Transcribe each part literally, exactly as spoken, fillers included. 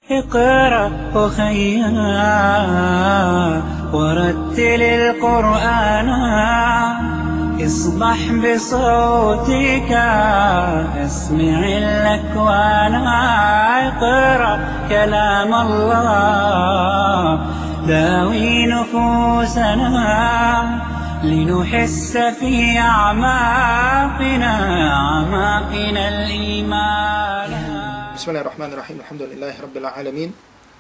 اقرأ أخيا ورتل القرآن اصبح بصوتك اسمع الأكوان. اقرأ كلام الله داوي نفوسنا لنحس في أعماقنا أعماقنا الإيمان. بسم الله الرحمن الرحيم. الحمد لله رب العالمين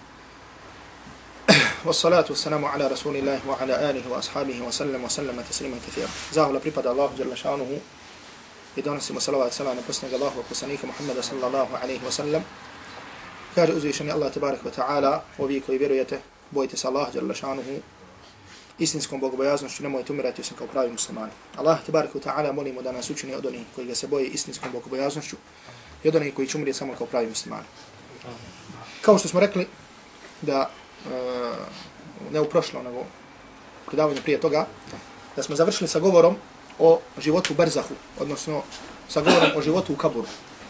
والصلاة والسلام على رسول الله وعلى آله وأصحابه وسلم وسلم تسليما كثيرا. زاهو لبريباد الله جل شانه يدونسي وصلوات سلام نفسنا الله وقسنيك محمد صلى الله عليه وسلم. كار أزيشني الله تبارك وتعالى وبيك ويبيريته بويتس الله جل شانه istinskom bogobojaznošću nemojte umirati osim kao pravi muslimani. Allah tebareke ve taala molimo da nas učini od onih koji ga se boje istinskom bogobojaznošću i od onih koji će umrijeti samo kao pravi muslimani. Kao što smo rekli da e, ne u prošlo, nego predavanju prije toga, da smo završili sa govorom o životu u berzahu, odnosno sa govorom o životu u kaburu.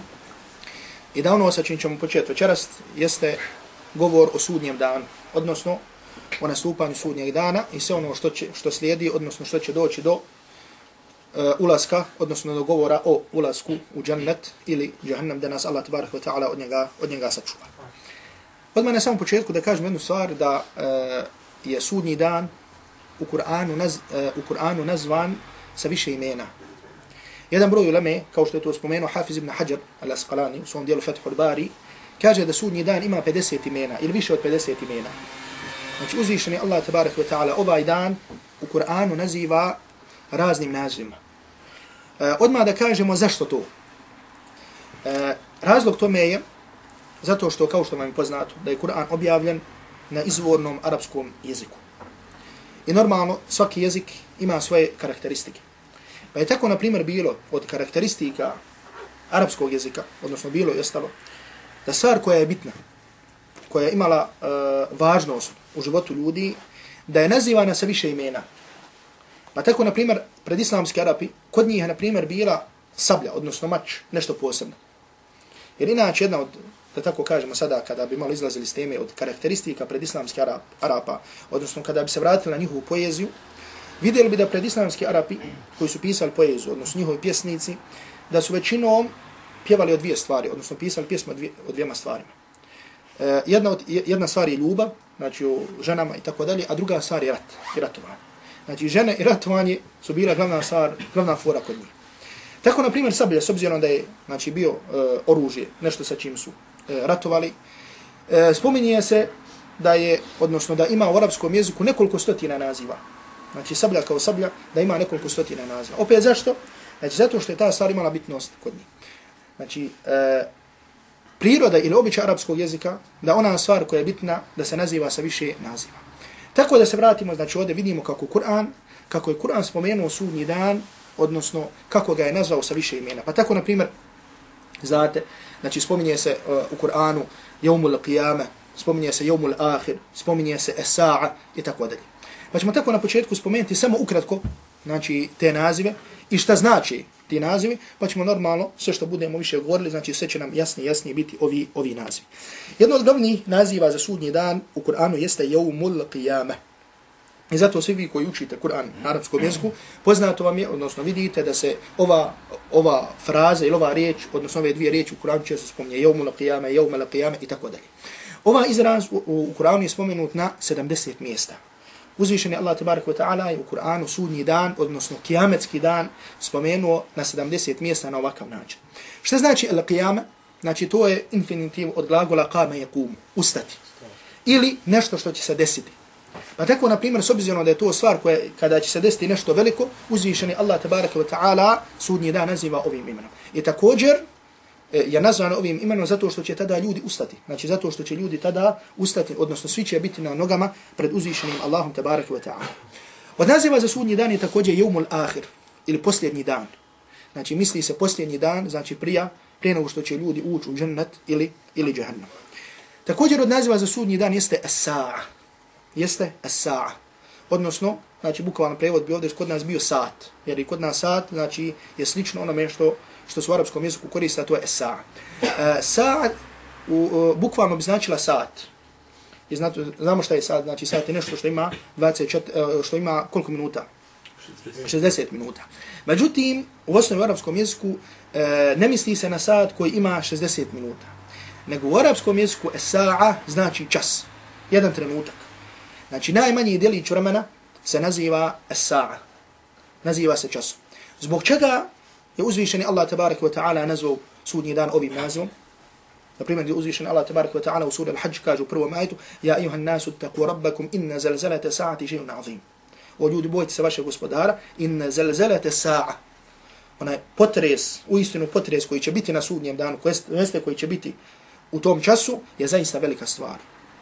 I da ono sa čim ćemo početi večeras jeste govor o sudnjem danu, odnosno o nastupanju sudnjeg dana i sve ono što će, što slijedi, odnosno što će doći do uh, ulaska, odnosno do govora o ulasku u džennet ili džahannam, da nas Allah tebareke ve taala od njega od njega sačuva. Odmah na samom početku da kažem jednu stvar, da uh, je sudnji dan u Kur'anu naz, uh, u Kur'anu nazvan sa više imena. Jedan broj uleme, kao što je to spomenuo Hafiz ibn Hajar al-Asqalani u svom dijelu Fathul Bari, kaže da sudnji dan ima pedeset imena ili više od pedeset imena. Znači uzvišeni Allah tebareke ve taala ovaj dan u Kur'anu naziva raznim nazivima. E, odmah da kažemo zašto to. E, razlog tome je zato što, kao što vam je poznato, da je Kur'an objavljen na izvornom arapskom jeziku. I normalno svaki jezik ima svoje karakteristike. Pa je tako, na primjer, bilo od karakteristika arapskog jezika, odnosno bilo i ostalo, da stvar koja je bitna, koja je imala uh, važnost u životu ljudi, da je nazivana sa više imena. Pa tako, na primjer, predislamski Arapi, kod njih je, na primjer, bila sablja, odnosno mač, nešto posebno. Jer inače, jedna od, da tako kažemo sada, kada bi malo izlazili s teme od karakteristika predislamski Arap, Arapa, odnosno kada bi se vratili na njihovu poeziju, vidjeli bi da predislamski Arapi, koji su pisali poeziju, odnosno njihovi pjesnici, da su većinom pjevali o dvije stvari, odnosno pisali pjesme o, dvije, o dvijema stvarima. Uh, jedna, od, jedna stvar je ljubav, znači o ženama i tako dalje, a druga stvar je rat i ratovanje. Znači žene i ratovanje su bila glavna stvar, glavna fora kod njih. Tako, na primjer, sablja, s obzirom da je, znači, bio uh, oružje, nešto sa čim su uh, ratovali, uh, spominje se da je, odnosno da ima u arapskom jeziku nekoliko stotina naziva. Znači sablja kao sablja, da ima nekoliko stotina naziva. Opet zašto? Znači zato što je ta stvar imala bitnost kod njih. Znači, uh, priroda ili običaj arapskog jezika, da ona stvar koja je bitna, da se naziva sa više naziva. Tako da se vratimo, znači ovdje vidimo kako Kur'an, kako je Kur'an spomenuo sudnji dan, odnosno kako ga je nazvao sa više imena. Pa tako, na primjer, znate, znači spominje se uh, u Kur'anu Jevmul Qiyama, spominje se Jevmul Ahir, spominje se Esa'a i tako dalje. Pa ćemo tako na početku spomenuti samo ukratko, znači te nazive i šta znači ti nazivi, pa ćemo normalno sve što budemo više govorili, znači sve će nam jasnije jasnije biti ovi ovi nazivi. Jedno od glavnih naziva za sudnji dan u Kur'anu jeste Jevmul Qiyama. I zato svi vi koji učite Kur'an na arapskom jeziku, poznato vam je, odnosno vidite da se ova ova fraza ili ova riječ, odnosno ove dvije riječi u Kur'anu često spominje Jevmul Qiyama, Jevmul Qiyama i tako dalje. Ova izraz u, u Kur'anu je spomenut na sedamdeset mjesta. Uzvišeni Allah tebareke ve taala je u Kur'anu sudnji dan, odnosno kijametski dan, spomenuo na sedamdeset mjesta na ovakav način. Šta znači al-qiyama? Znači to je infinitiv od glagola qama yaqum, ustati. Ili nešto što će se desiti. Pa tako, na primjer, s obzirom da je to stvar koja, kada će se desiti nešto veliko, uzvišeni Allah tebareke ve taala sudnji dan naziva ovim imenom. I također je nazvano ovim imenom zato što će tada ljudi ustati. Znači zato što će ljudi tada ustati, odnosno svi će biti na nogama pred uzvišenim Allahom tebareke ve taala. Od naziva za sudnji dan je također Jevmul Ahir, ili posljednji dan. Znači misli se posljednji dan, znači prija, prije nego što će ljudi ući u džennet ili, ili džahannam. Također od naziva za sudnji dan jeste As-Sa'a. Jeste As-Sa'a. Odnosno, znači bukvalno prevod bi ovdje kod nas bio sat. Jer i kod nas sat, znači, je slično onome što što se u arapskom jeziku koriste, to je As-Sa'a. Uh, Sa'a u, uh, bukvalno bi značila sat. I znate, znamo šta je sat, znači sat je nešto što ima dvadeset četiri, uh, što ima koliko minuta? šezdeset minuta. Međutim, u osnovi u arapskom jeziku uh, ne misli se na sat koji ima šezdeset minuta. Nego u arapskom jeziku sa'a znači čas. Jedan trenutak. Znači najmanji djelić vremena se naziva sa'a. Naziva se časom. Zbog čega je uzvišeni Allah tabaraka wa ta'ala nazvao sudnji dan ovim nazivom? Na primjer, je uzvišeni Allah tabaraka wa ta'ala u suri Al-Hajj kaže u prvom ajetu: Ja ejuhan nasu taqu rabbakum inna zalzalata sa'ati shay'un azim. O ljudi, bojte se vašeg gospodara, inna zalzalata sa'a. Onaj potres, uistinu potres koji će biti na sudnjem danu, koji će biti u tom času, je zaista velika stvar.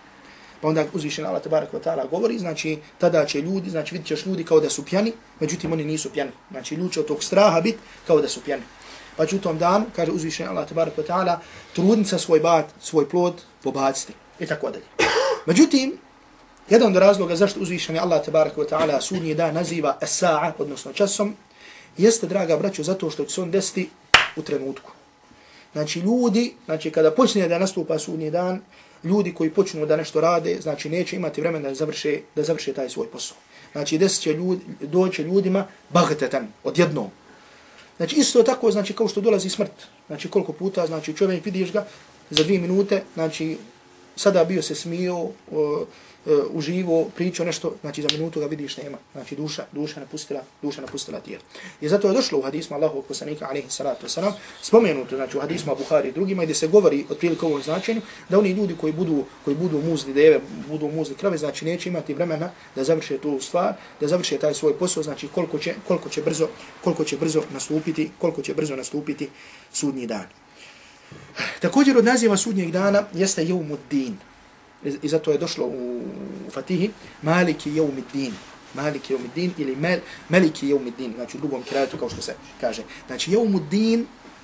Pa onda uzvišen Allah tabaraka wa ta'ala govori, znači tada će ljudi, znači vidit ćeš ljudi kao da su pjani, međutim oni nisu pjani. Znači ljudi će od tog straha biti kao da su pjani. Pa će u tom danu, kaže uzvišen Allah tabaraka wa ta'ala, trudnica svoj bat, svoj plod pobaciti. I tako dalje. Međutim, jedan od razloga zašto uzvišen Allah tabaraka wa ta'ala sudnji dan naziva as-sa'a, odnosno časom, jeste, draga braćo, zato što će se on desiti u trenutku. Znači ljudi, znači kada počne da nastupa sudnji dan, ljudi koji počnu da nešto rade, znači neće imati vremena da završe, da završe taj svoj posao. Znači desit će ljudi, doće ljudima baghtetan, odjednom. Znači isto tako, znači kao što dolazi smrt. Znači koliko puta, znači čovjek vidiš ga za dvije minute, znači sada bio se smio, uh, uh, uživo, pričao nešto, znači za minutu ga vidiš nema. Znači duša, duša napustila, duša napustila tijelo. I zato je došlo u hadismu Allahovog poslanika alejhi salatu vesselam spomenuto, znači u hadismu Buhari i drugima, gdje se govori otprilike o ovom značenju, da oni ljudi koji budu koji budu muzli deve, budu muzli krave, znači neće imati vremena da završe tu stvar, da završe taj svoj posao, znači koliko će koliko će brzo, koliko će brzo nastupiti, koliko će brzo nastupiti sudnji dan. Također od naziva sudnjeg dana jeste Jevmuddin. I zato je došlo u Fatihi Maliki Jevmuddin. Maliki Jevmuddin ili Mal, Maliki Jevmuddin, znači u drugom kirajatu kao što se kaže. Znači Jevmuddin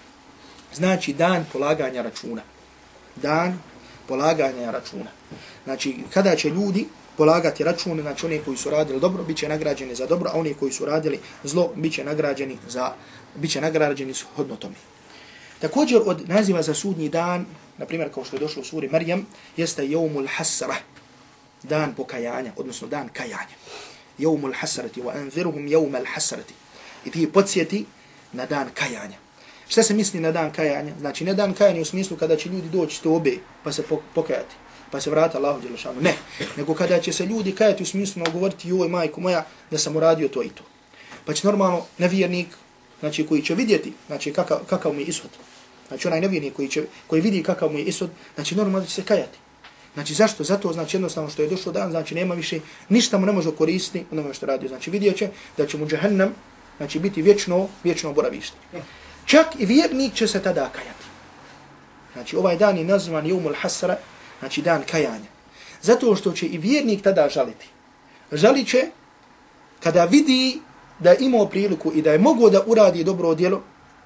znači dan polaganja računa. Dan polaganja računa. Znači kada će ljudi polagati račune, znači oni koji su radili dobro bit će nagrađeni za dobro, a oni koji su radili zlo bit će nagrađeni za bit će nagrađeni shodno tome. Također od naziva za sudnji dan, na primjer kao što je došlo u suri Marijam, jeste Jevmul Hasra, dan pokajanja, odnosno dan kajanja. Jevmul Hasrati, wa anziruhum jevmal hasrati. I ti podsjeti na dan kajanja. Šta se misli na dan kajanja? Znači ne dan kajanja u smislu kada će ljudi doći tobe pa se pokajati, pa se vrata Allahu dželle šanu. Ne, nego kada će se ljudi kajati u smislu govoriti joj majko moja da sam uradio to i to. Pa će normalno nevjernik, znači koji će vidjeti, znači kakav, kakav mu je ishod. Znači onaj nevjernik koji, će, koji vidi kakav mu je ishod, znači normalno će se kajati. Znači zašto? Zato znači jednostavno što je došlo dan, znači nema više, ništa mu ne može koristiti onome što radi. Znači vidjet će da će mu džahannam, znači biti vječno, vječno boravište. Čak i vjernik će se tada kajati. Znači ovaj dan je nazvan Jevmul Hasra, znači dan kajanja. Zato što će i vjernik tada žaliti. Žalit će kada vidi da je imao priliku i da je mogao da uradi dobro djelo,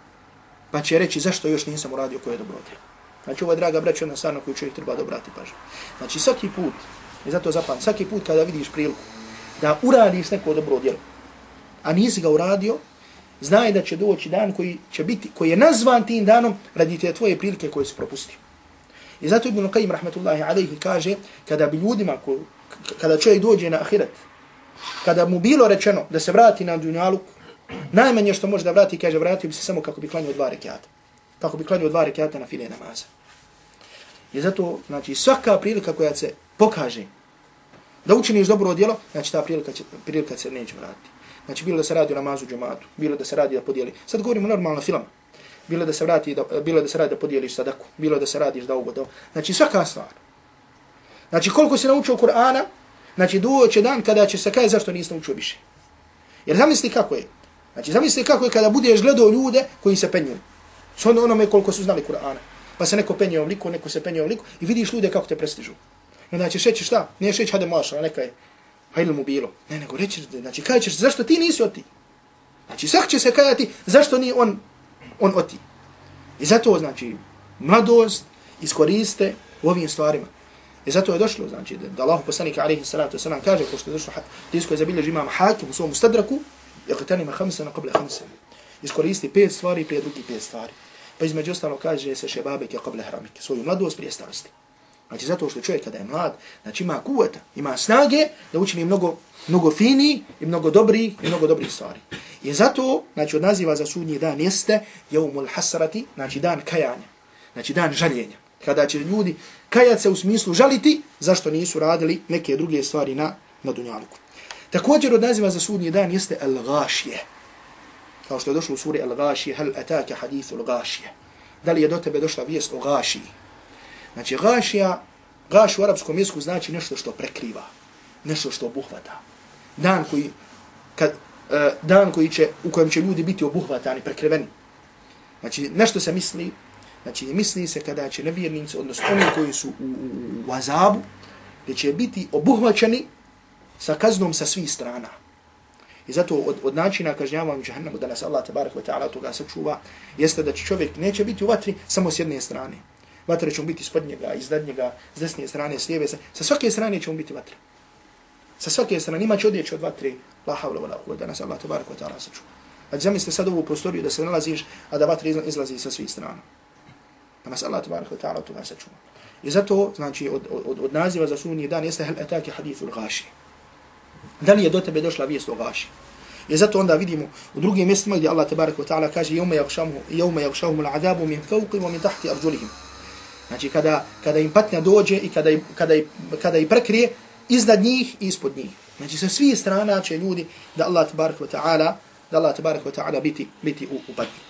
pa će reći zašto još nisam uradio koje je dobro djelo. Znači ovo je, draga braćo, jedna stvar na koju čovjek treba da obrati pažnju. Znači svaki put, i zato zapamti, svaki put kada vidiš priliku da uradiš neko dobro djelo, a nisi ga uradio, znaj da će doći dan koji će biti, koji je nazvan tim danom radi te tvoje prilike koje si propustio. I zato Ibn Qayyim rahmetullahi alejhi kaže, kada bi ljudima, ko, kada čovjek dođe na ahiret, kada mu bilo rečeno da se vrati na dunjaluk, najmanje što može da vrati, kaže, vratio bi se samo kako bi klanio dva rekata. Kako bi klanio dva rekata na file namaza. I zato, znači, svaka prilika koja se pokaže da učiniš dobro djelo, znači ta prilika, će, prilika se neće vratiti. Znači, bilo da se radi o namazu džematu, bilo da se radi da podijeli. Sad govorimo normalno film. Bilo da se vrati, da, bilo da se radi da podijeliš sadaku, bilo da se radiš da ovo, da ovo. Znači, svaka stvar. Znači, koliko si naučio Kur'ana, znači, doće dan kada će se kaj zašto nisi naučio više. Jer zamisli kako je. Znači, zamisli kako je kada budeš gledao ljude koji se penju. S onome koliko su znali Kur'ana. Pa se neko penje ovliko, neko se penje ovliko i vidiš ljude kako te prestižu. I onda ćeš reći šta? Nije reći hade maša, neka je, ha ili mu bilo. Ne, nego reći, znači kaj ćeš, zašto ti nisi oti? Znači, svak će se kajati, zašto nije on, on oti? I zato, znači, mladost iskoriste u ovim stvarima. I zato je došlo, znači, da Allah poslanik alejhi salatu vesselam kaže, ko što je došlo, tisko je zabilježi imam Hakim u svom Mustadraku, iqtanima khamsana qabla khamsana. Iskoristi pet stvari prije drugih pet stvari. Pa između ostalo kaže se šebabeke qabla haramike, svoju mladost prije starosti. Znači zato što čovjek kada je mlad, znači ima kuvata, ima snage da učini mnogo, mnogo fini i mnogo dobri i mnogo dobrih stvari. I zato, znači od naziva za sudnji dan jeste jeumul hasrati, znači dan kajanja, znači dan žaljenja. Kada će ljudi kajati se u smislu žaliti zašto nisu radili neke druge stvari na, na dunjaluku. Također od naziva za sudnji dan jeste al-gashije. Kao što je došlo u suri al-gashije, hal ataka hadithu al-gashije. Da li je do tebe došla vijest o gashiji? Znači, gašija, gaš u arapskom jeziku znači nešto što prekriva, nešto što obuhvata. Dan koji, kad, uh, dan koji će, u kojem će ljudi biti obuhvatani, prekriveni. Znači, nešto se misli, znači, misli se kada će nevjernici, odnosno oni koji su u, u, u azabu, gdje će biti obuhvaćeni sa kaznom sa svih strana. I zato od, od načina kažnjavanja džahannama, da nas Allah tabarak wa ta'ala toga sačuva, jeste da će čovjek neće biti u vatri samo s jedne strane. Vatra će mu biti ispod njega, iznad njega, s desne strane, s lijeve strane. Sa svake strane će mu biti vatra. Sa svake strane. Nima će odjeći od vatre. La havla wa la quwwata, da nas Allah tabarak wa ta'ala sačuva. Znači zamislite sad ovu prostoriju da se nalaziš, a da vatra izlazi sa svih strana. Da nas Allah tabarak wa ta'ala toga sačuva. I zato, znači, od, od, od naziva za sudnji dan jeste hal ataki hadithul gaši. Da li je do tebe došla vijest o gaši? I zato onda vidimo u drugim mjestima gdje Allah tabarak wa ta'ala kaže jevme yaghshahum al-'adabu min fawqi wa min tahti arjulihim. Znači kada, kada im patnja dođe i kada, kada, kada ih prekrije iznad njih i ispod njih. Znači sa svih strana će ljudi da Allah tabarak wa ta'ala da Allah tabarak wa ta'ala biti, biti u, u patnji.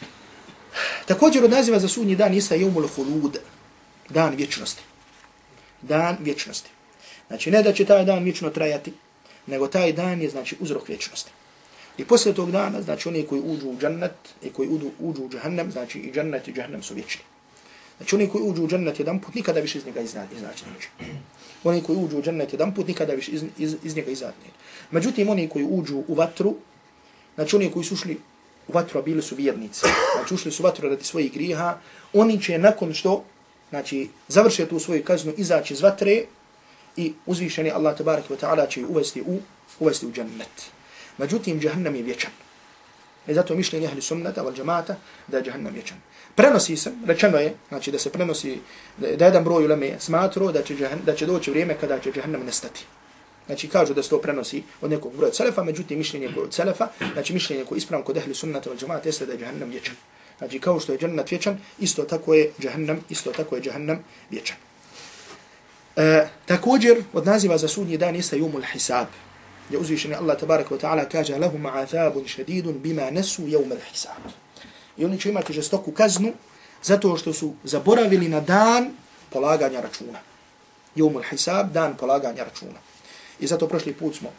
Također od naziva za sudnji dan jeste jeumul khulud, dan vječnosti. Dan vječnosti. Znači ne da će taj dan vječno trajati, nego taj dan je znači uzrok vječnosti. I poslije tog dana, znači oni koji uđu u džennet i koji uđu, uđu u džahannam, znači i džennet i džahannam su vječni. Znači oni koji uđu u džennet jedan put, nikada više iz njega iznaći neće. Oni koji uđu u džennet jedan put, nikada više iz, iz, iz njega iznaći neće. Međutim, oni koji uđu u vatru, znači oni koji su ušli u vatru, a bili su vjernici, znači ušli su u vatru radi svojih griha, oni će nakon što, znači, završe tu svoju kaznu, izaći iz vatre i uzvišeni Allah tabarak wa ta'ala će uvesti u, uvesti u džennet. Međutim, džahannam je vječan. I zato mišljenje ahli sunnata wal džamata da je džahannam vječan. Prenosi se, rečeno je, znači da se prenosi, da jedan broj uleme smatro da će, džahan, da će doći vrijeme kada će džahannam nestati. Znači kažu da se to prenosi od nekog broja selefa, međutim mišljenje koje od selefa, znači mišljenje koje ispravno kod ahli sunnata wal džamata jeste da je džahannam vječan. Znači kao što je džennet vječan, isto tako je džahannam, isto tako je džahannam vječan. E, također od naziva za sudnji dan jeste jeumul hisab. Gdje uzvišeni Allah tabarak wa ta'ala kaže lahum azabun shadidun bima nasu jeumul hisab. I oni će imati žestoku kaznu zato što su zaboravili na dan polaganja računa. Jeumul hisab, dan polaganja računa. I zato prošli put smo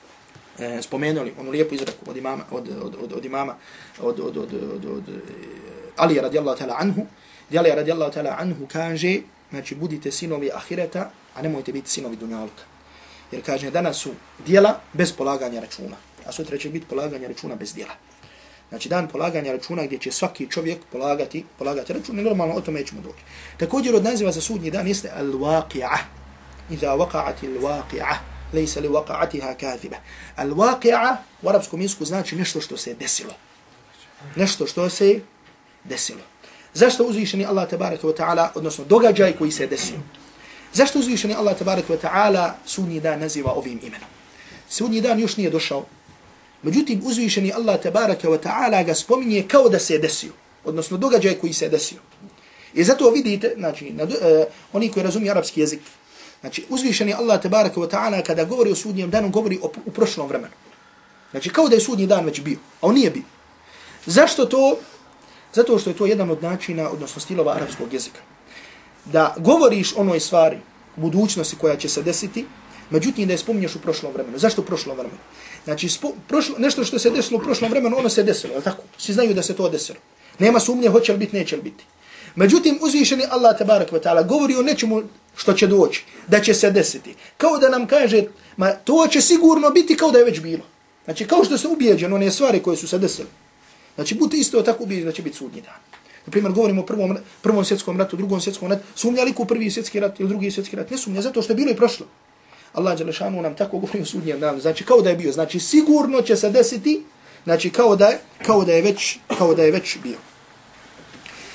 e, spomenuli onu lijepu izreku od imama, od, od, od, od imama, od, od, od, od, od Ali radijallahu ta'ala anhu, gdje Ali radijallahu ta'ala anhu kaže, znači budite sinovi ahireta, a nemojte biti sinovi dunjaluka. Jer kaže, danas su dijela bez polaganja računa, a sutra će biti polaganja računa bez dijela. Znači dan polaganja računa gdje će svaki čovjek polagati, polagati račun, i normalno o tome ćemo doći. Također od naziva za sudnji dan jeste al-waqi'ah. Iza waqa'ati al-waqi'ah, lejsa li waqa'atiha kathiba. Al-waqi'ah u arapskom jeziku znači nešto što se desilo. Nešto što se desilo. Zašto uzvišeni Allah tabaraka wa ta'ala, odnosno događaj koji se desio? Zašto uzvišeni Allah tabaraka wa ta'ala sudnji dan naziva ovim imenom? Sudnji dan još nije došao. Međutim, uzvišeni Allah tabaraka wa ta'ala ga spominje kao da se desio. Odnosno događaj koji se desio. I zato vidite, znači, na, uh, oni koji razumiju arapski jezik, znači, uzvišeni Allah tabaraka wa ta'ala kada govori o sudnjem danu, govori o, u prošlom vremenu. Znači, kao da je sudnji dan već bio, a on nije bio. Zašto to? Zato što je to jedan od načina, odnosno stilova arapskog jezika. Da govoriš onoj stvari, budućnosti koja će se desiti, međutim da je spominješ u prošlom vremenu. Zašto u prošlom vremenu? Znači, spo, prošlo, nešto što se desilo u prošlom vremenu, ono se desilo, je tako? Svi znaju da se to desilo. Nema sumnje, hoće li biti, neće li biti. Međutim, uzvišeni Allah tabarak wa ta'ala govori o nečemu što će doći, da će se desiti. Kao da nam kaže, ma to će sigurno biti kao da je već bilo. Znači, kao što se ubijeđeno one stvari koje su se desile. Znači, budite isto tako ubijeđeni da će biti sudnji dan. Naprimjer, govorimo o prvom, prvom svjetskom ratu, drugom svjetskom ratu. Sumnja li u prvi svjetski rat ili drugi svjetski rat? Ne sumnja, zato što je bilo i prošlo. Allah dželešanu nam tako govori o sudnjem danu. Znači, kao da je bio. Znači, sigurno će se desiti. Znači, kao da je, kao da je već, kao da je već bio.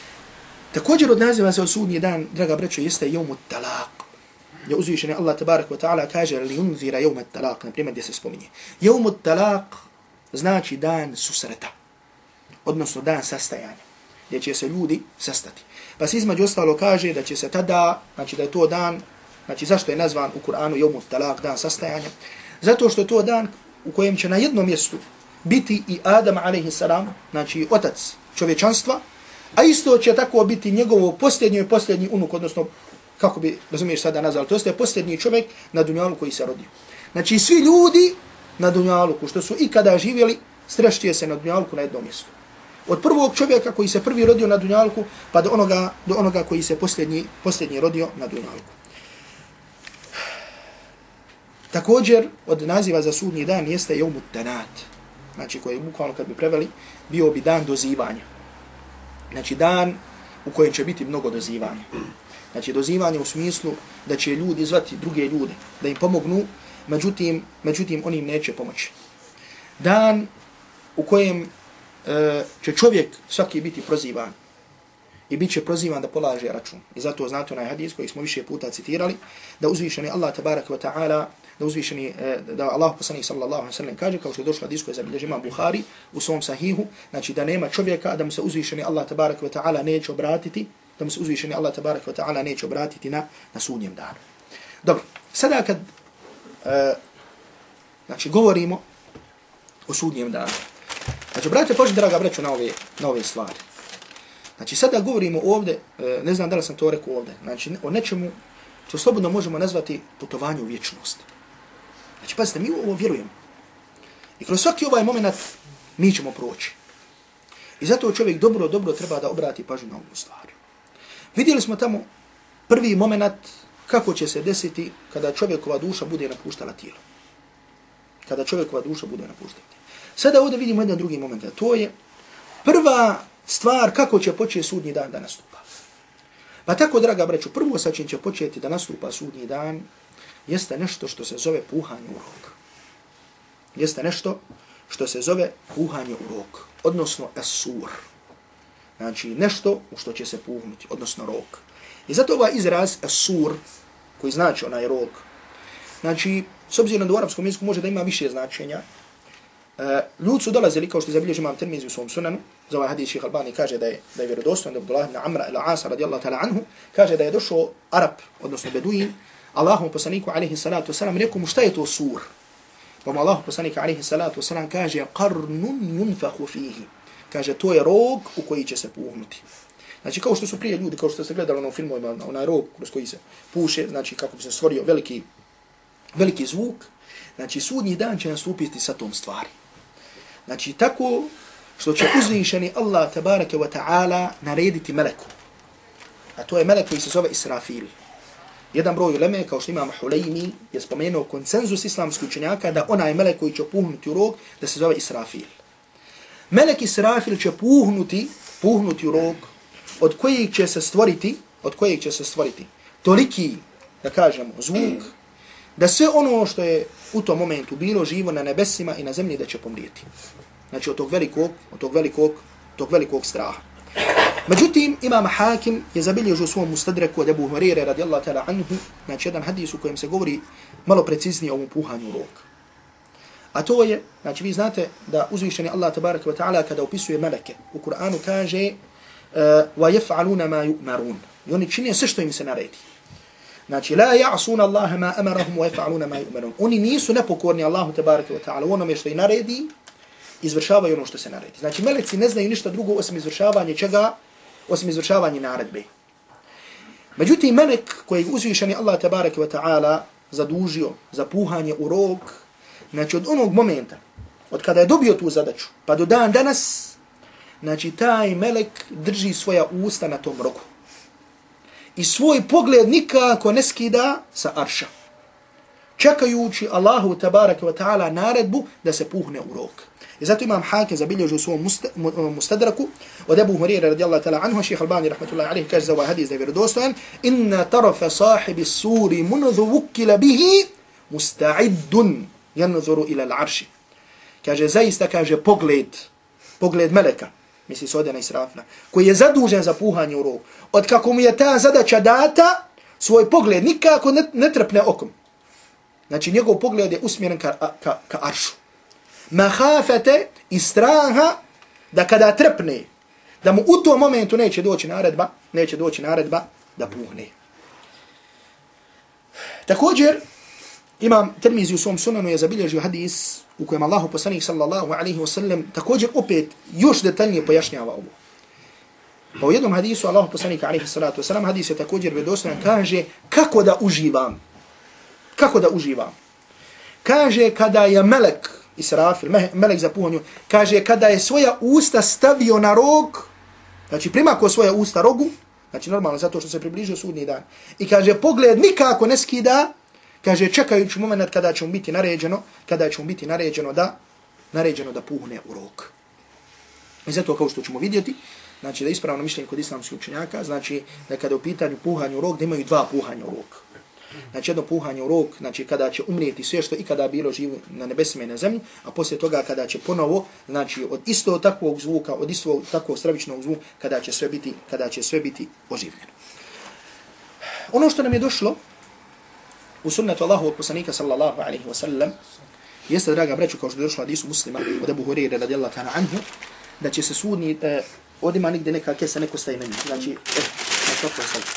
Također od naziva za sudnji dan, draga braćo, jeste Jevmut Talaq. Je uzvišeni Allah tabarak wa ta'ala kaže li unzira Jevmut Talaq, na primjer gdje se spominje. Jevmut Talaq znači dan susreta, odnosno dan sastajanja, gdje će se ljudi sastati. Pa se između ostalo kaže da će se tada, znači da je to dan, znači zašto je nazvan u Kur'anu Jevmut Talaq, dan sastajanja? Zato što je to dan u kojem će na jednom mjestu biti i Adam alejhi salam, znači otac čovječanstva, a isto će tako biti njegovo posljednji i posljednji unuk, odnosno, kako bi, razumiješ sada nazvali, to je posljednji čovjek na dunjalu koji se rodio. Znači svi ljudi na dunjaluku što su ikada živjeli, srešće se na dunjaluku na jednom mjestu. Od prvog čovjeka koji se prvi rodio na dunjaluku, pa do onoga, do onoga koji se posljednji, posljednji rodio na dunjaluku. Također, od naziva za sudnji dan jeste Jevmut Tanat, znači koji bukvalno kad bi preveli, bio bi dan dozivanja. Znači dan u kojem će biti mnogo dozivanja. Znači dozivanje u smislu da će ljudi zvati druge ljude, da im pomognu, međutim, međutim oni im neće pomoći. Dan u kojem e, će čovjek svaki biti prozivan i bit će prozivan da polaže račun. I zato znate onaj hadis koji smo više puta citirali, da uzvišeni Allah tabaraka wa ta'ala, da uzvišeni, da Allah poslanik sallallahu alejhi ve sellem kaže, kao što je došlo hadis koji zabilježi imam Buhari u svom sahihu, znači da nema čovjeka da mu se uzvišeni Allah tabaraka wa ta'ala neće obratiti, da mu se uzvišeni Allah tabaraka wa ta'ala neće obratiti na, na sudnjem danu. Dobro, sada kad e, znači govorimo o sudnjem danu, znači obratite pažnju, draga braćo, na ove, na ove stvari. Znači sada govorimo ovdje, e, ne znam da li sam to rekao ovdje, znači o nečemu što slobodno možemo nazvati putovanje u vječnost. Znači, pazite, mi u ovo vjerujemo. I kroz svaki ovaj moment mi ćemo proći. I zato čovjek dobro, dobro treba da obrati pažnju na ovu stvar. Vidjeli smo tamo prvi moment kako će se desiti kada čovjekova duša bude napuštala tijelo. Kada čovjekova duša bude napuštala tijelo. Sada ovdje vidimo jedan drugi moment. To je prva stvar kako će početi sudnji dan da nastupa. Pa tako, draga braću, prvo sa čim će početi da nastupa sudnji dan jeste nešto što se zove puhanje u rog. Jeste nešto što se zove puhanje u rog, odnosno esur. Znači nešto u što će se puhnuti, odnosno rog. I zato ovaj izraz esur, koji znači onaj rog, znači, s obzirom da u arapskom jeziku može da ima više značenja, Uh, ljudi su dolazili, kao što je zabilježi imam Tirmizi u svom sunanu, za ovaj hadis Šejh Albani kaže da je, da je vjerodostojan, da je Abdullah ibn Amra al-Asa radijallahu ta'ala anhu, kaže da je došao Arab, odnosno Beduin, Allahom poslaniku alaihi salatu wasalam, rekao mu šta je to sur? Pa mu Allahom poslaniku alaihi salatu wasalam kaže qarnun yunfahu fihi. Kaže to je rog u koji će se puhnuti. Znači kao što su prije ljudi, kao što ste gledali na filmovima, onaj rog kroz koji se puše, znači kako bi se stvorio veliki, veliki zvuk, znači sudnji dan će nastupiti sa tom stvari. Znači tako što će uzvišeni Allah tabaraka wa ta'ala narediti meleku. A to je melek koji se zove Israfil. Jedan broj uleme, kao što imam Hulejmi, je spomenuo konsenzus islamskih učenjaka da onaj melek koji će puhnuti u rog, da se zove Israfil. Melek Israfil će puhnuti, puhnuti u rog, od kojeg će se stvoriti, od kojeg će se stvoriti toliki, da kažemo, zvuk, da sve ono što je u tom momentu bilo živo na nebesima i na zemlji da će pomrijeti. Znači od tog velikog, od tog velikog, tog velikog straha. Međutim, imam Hakim je zabilježio u svom mustadreku od Ebu Hurajre radijallahu ta'ala anhu, znači jedan hadis u kojem se govori malo preciznije o ovom puhanju u rog. A to je, znači vi znate da uzvišeni Allah tabaraka wa ta'ala kada opisuje meleke u Kur'anu kaže wa yaf'aluna ma yu'marun. I oni čine sve što im se naredi. Znači, la ja'suna Allaha ma amarahum wa yaf'aluna ma yu'marun. Oni nisu nepokorni Allahu tabaraka wa ta'ala u onome što i naredi, izvršavaju ono što se naredi. Znači, meleci ne znaju ništa drugo osim izvršavanje čega, osim izvršavanje naredbe. Međutim, melek kojeg uzvišeni Allah tabaraka wa ta'ala zadužio za puhanje u rog, znači od onog momenta, od kada je dobio tu zadaću, pa do dan danas, znači taj melek drži svoja usta na tom rogu. I svoj pogled nikako ne skida sa arša, čekajući Allahu tabaraka wa ta'ala naredbu da se puhne u rog. I zato imam Hakim zabilježio u svom mustadraku od Ebu Hurajre radijallahu ta'ala anhu, Šejh Albani rahmetullahi alejhi kaže za ovaj hadis da je vjerodostojan, inna tarafa sahibi suri munzu wukila bihi musta'iddun yanzuru ila al-arshi. Kaže zaista, kaže pogled, pogled meleka misli se ovdje na Israfila, koji je zadužen za puhanje u rog, od kako mu je ta zadaća data, svoj pogled nikako ne, ne trpne okom. Znači njegov pogled je usmjeren ka, ka, ka aršu. Mahafete i straha da kada trpne, da mu u tom momentu neće doći naredba, neće doći naredba da puhne. Također, Imam Tirmizi u svom sunanu je zabilježio hadis u kojem Allahu poslanik sallallahu alaihi wa sallam također opet još detaljnije pojašnjava ovo. Pa u jednom hadisu Allahu poslanik alaihi salatu wa sallam, hadis je također vedostojan, kaže kako da uživam. Kako da uživam. Kaže kada je melek Israfil, melek za puhanju, kaže kada je svoja usta stavio na rog, znači primakao svoja usta rogu, znači normalno zato što se približio sudnji dan, i kaže pogled nikako ne skida, kaže čekajući moment kada će mu biti naređeno, kada će mu biti naređeno da, naređeno da puhne u rog. I zato kao što ćemo vidjeti, znači da ispravno mišljenje kod islamskih učenjaka, znači da kada je u pitanju puhanje u rog, da imaju dva puhanja u rog. Znači jedno puhanje u rog, znači kada će umrijeti sve što ikada bilo živo na nebesima i na zemlji, a poslije toga kada će ponovo, znači od istog takvog zvuka, od istog takvog stravičnog zvuka, kada će sve biti, kada će sve biti oživljeno. Ono što nam je došlo u sunnetu Allahovog poslanika sallallahu alaihi wa sallam, jeste, draga braću, kao što je došlo hadisu Muslima od Abu Hurajre radijallahu ta'ala anhu, da će se sudni, eh, ovdje ima nigdje neka kesa, neko staje na njih, znači, eh, na to sad.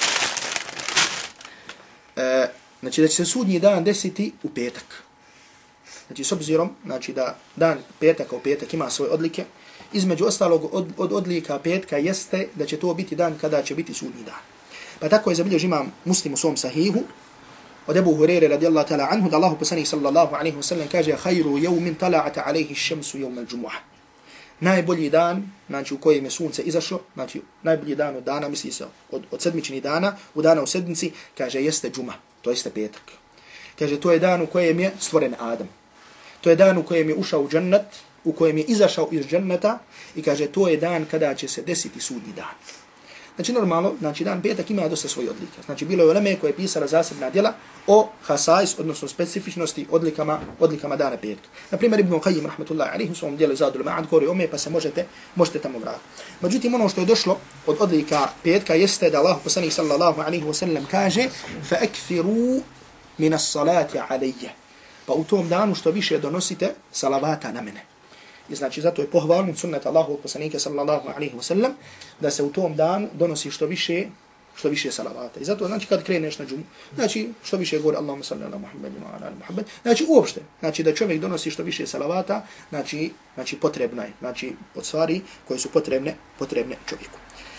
E, znači da će se sudnji dan desiti u petak. Znači s obzirom, znači da dan petak kao petak ima svoje odlike, između ostalog od, od odlika petka jeste da će to biti dan kada će biti sudnji dan. Pa tako je zabilježio imam Muslim u svom sahihu od Abu Hurajre radijallahu ta'ala anhu, da Allahu poslanik sallallahu alaihi wa sallam kaže khayru yawmin tala'ata alaihi ash-shamsu yawm al-jumu'ah. Najbolji dan, znači u kojem je sunce izašlo, znači najbolji dan od dana, misli se od, od sedmičnih dana, u dana u sedmici, kaže jeste džuma, to jeste petak. Kaže to je dan u kojem je stvoren Adam. To je dan u kojem je ušao u džennet, u kojem je izašao iz dženneta, i kaže to je dan kada će se desiti sudnji dan. Znači normalno, znači dan petak ima dosta svoje odlike. Znači bilo je uleme koje je pisala zasebna djela o hasais, odnosno specifičnosti odlikama, odlikama dana petka. Naprimjer Ibn Qayyim rahmatullahi alejhi u svom djelu Zadul Ma'ad govori o ome, pa se možete, možete tamo vratiti. Međutim, ono što je došlo od odlika petka jeste da Allah poslanik sallallahu alejhi wa sallam kaže فَأَكْثِرُوا مِنَ الصَّلَاةِ عَلَيَّ. Pa u tom danu što više donosite salavata na mene. I znači zato je pohvalno sunnet Allahovog poslanika sallallahu alejhi ve sellem da se u tom danu donosi što više što više salavata. I zato znači kad kreneš na džumu, znači što više govori Allahumma salli ala Muhammed wa ala ali Muhammed, znači uopšte, znači da čovjek donosi što više salavata, znači znači potrebno je, znači od stvari koje su potrebne, potrebne čovjeku.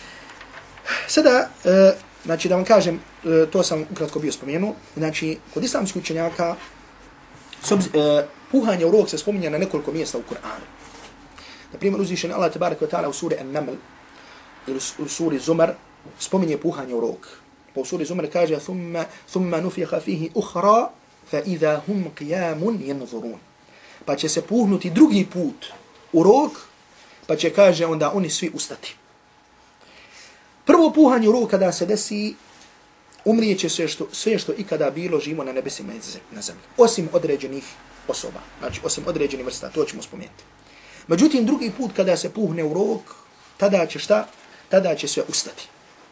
Sada e, znači da vam kažem, e, to sam ukratko bio spomenuo, znači kod islamskih učenjaka sobz, e, puhanje u rog se spominje na nekoliko mjesta u Kur'anu. Na primjer, uzvišen Allah tabaraka wa ta'ala u suri An-Naml ili u suri Zumar spominje puhanje u rog. Pa u suri Zumar kaže thumma, thumma nufiha fihi ukhra fa idha hum qiyamun yanzurun. Pa će se puhnuti drugi put u rog, pa će kaže onda oni svi ustati. Prvo puhanje u rog kada se desi, umrijeće sve što, sve što ikada bilo živo na nebesima i na zemlji. Osim određenih osoba, znači osim određenih vrsta, to ćemo spomenuti. Međutim, drugi put kada se puhne u rog, tada će šta? Tada će sve ustati.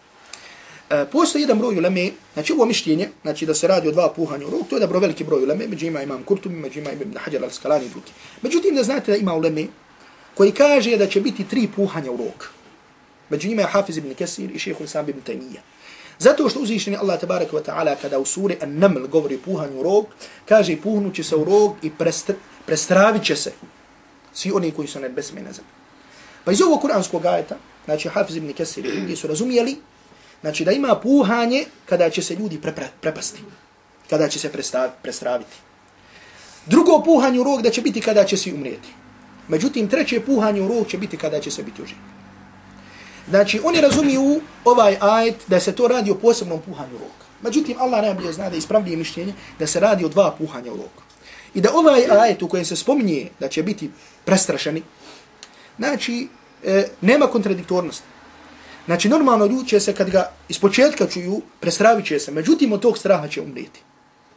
E, postoji jedan broj uleme, znači ovo mišljenje, znači da se radi o dva puhanja u rog, to je dobro veliki broj uleme, među ima imam Kurtubi, među ima Ibn Hajar al-Asqalani i drugi. Međutim, da znate da ima uleme koji kaže da će biti tri puhanja u rog. Među njima je Hafiz ibn Kesir i Šejhul Islam ibn Taymija. Zato što uzvišeni Allah tabaraka wa ta'ala kada u suri An-Naml govori puhanju u rog, kaže puhnuće se u rog i prestr, prestravit će se svi oni koji su na nebesima i na zemlji. Pa iz ovog kuranskog ajeta, znači Hafiz ibn Kesir i drugi su razumijeli, znači da ima puhanje kada će se ljudi pre, pre, prepasti, kada će se prestraviti. Drugo puhanje u rog da će biti kada će svi umrijeti. Međutim, treće puhanje u rog će biti kada će se biti oživjeti. Znači, oni razumiju ovaj ajet da se to radi o posebnom puhanju u rog. Međutim, Allah najbolje zna da ispravljuje mišljenje da se radi o dva puhanja u rog. I da ovaj ajet u kojem se spominje da će biti prestrašeni, znači, e, nema kontradiktornosti. Znači, normalno ljudi će se, kad ga iz početka čuju, prestravit će se, međutim, od tog straha će umrijeti.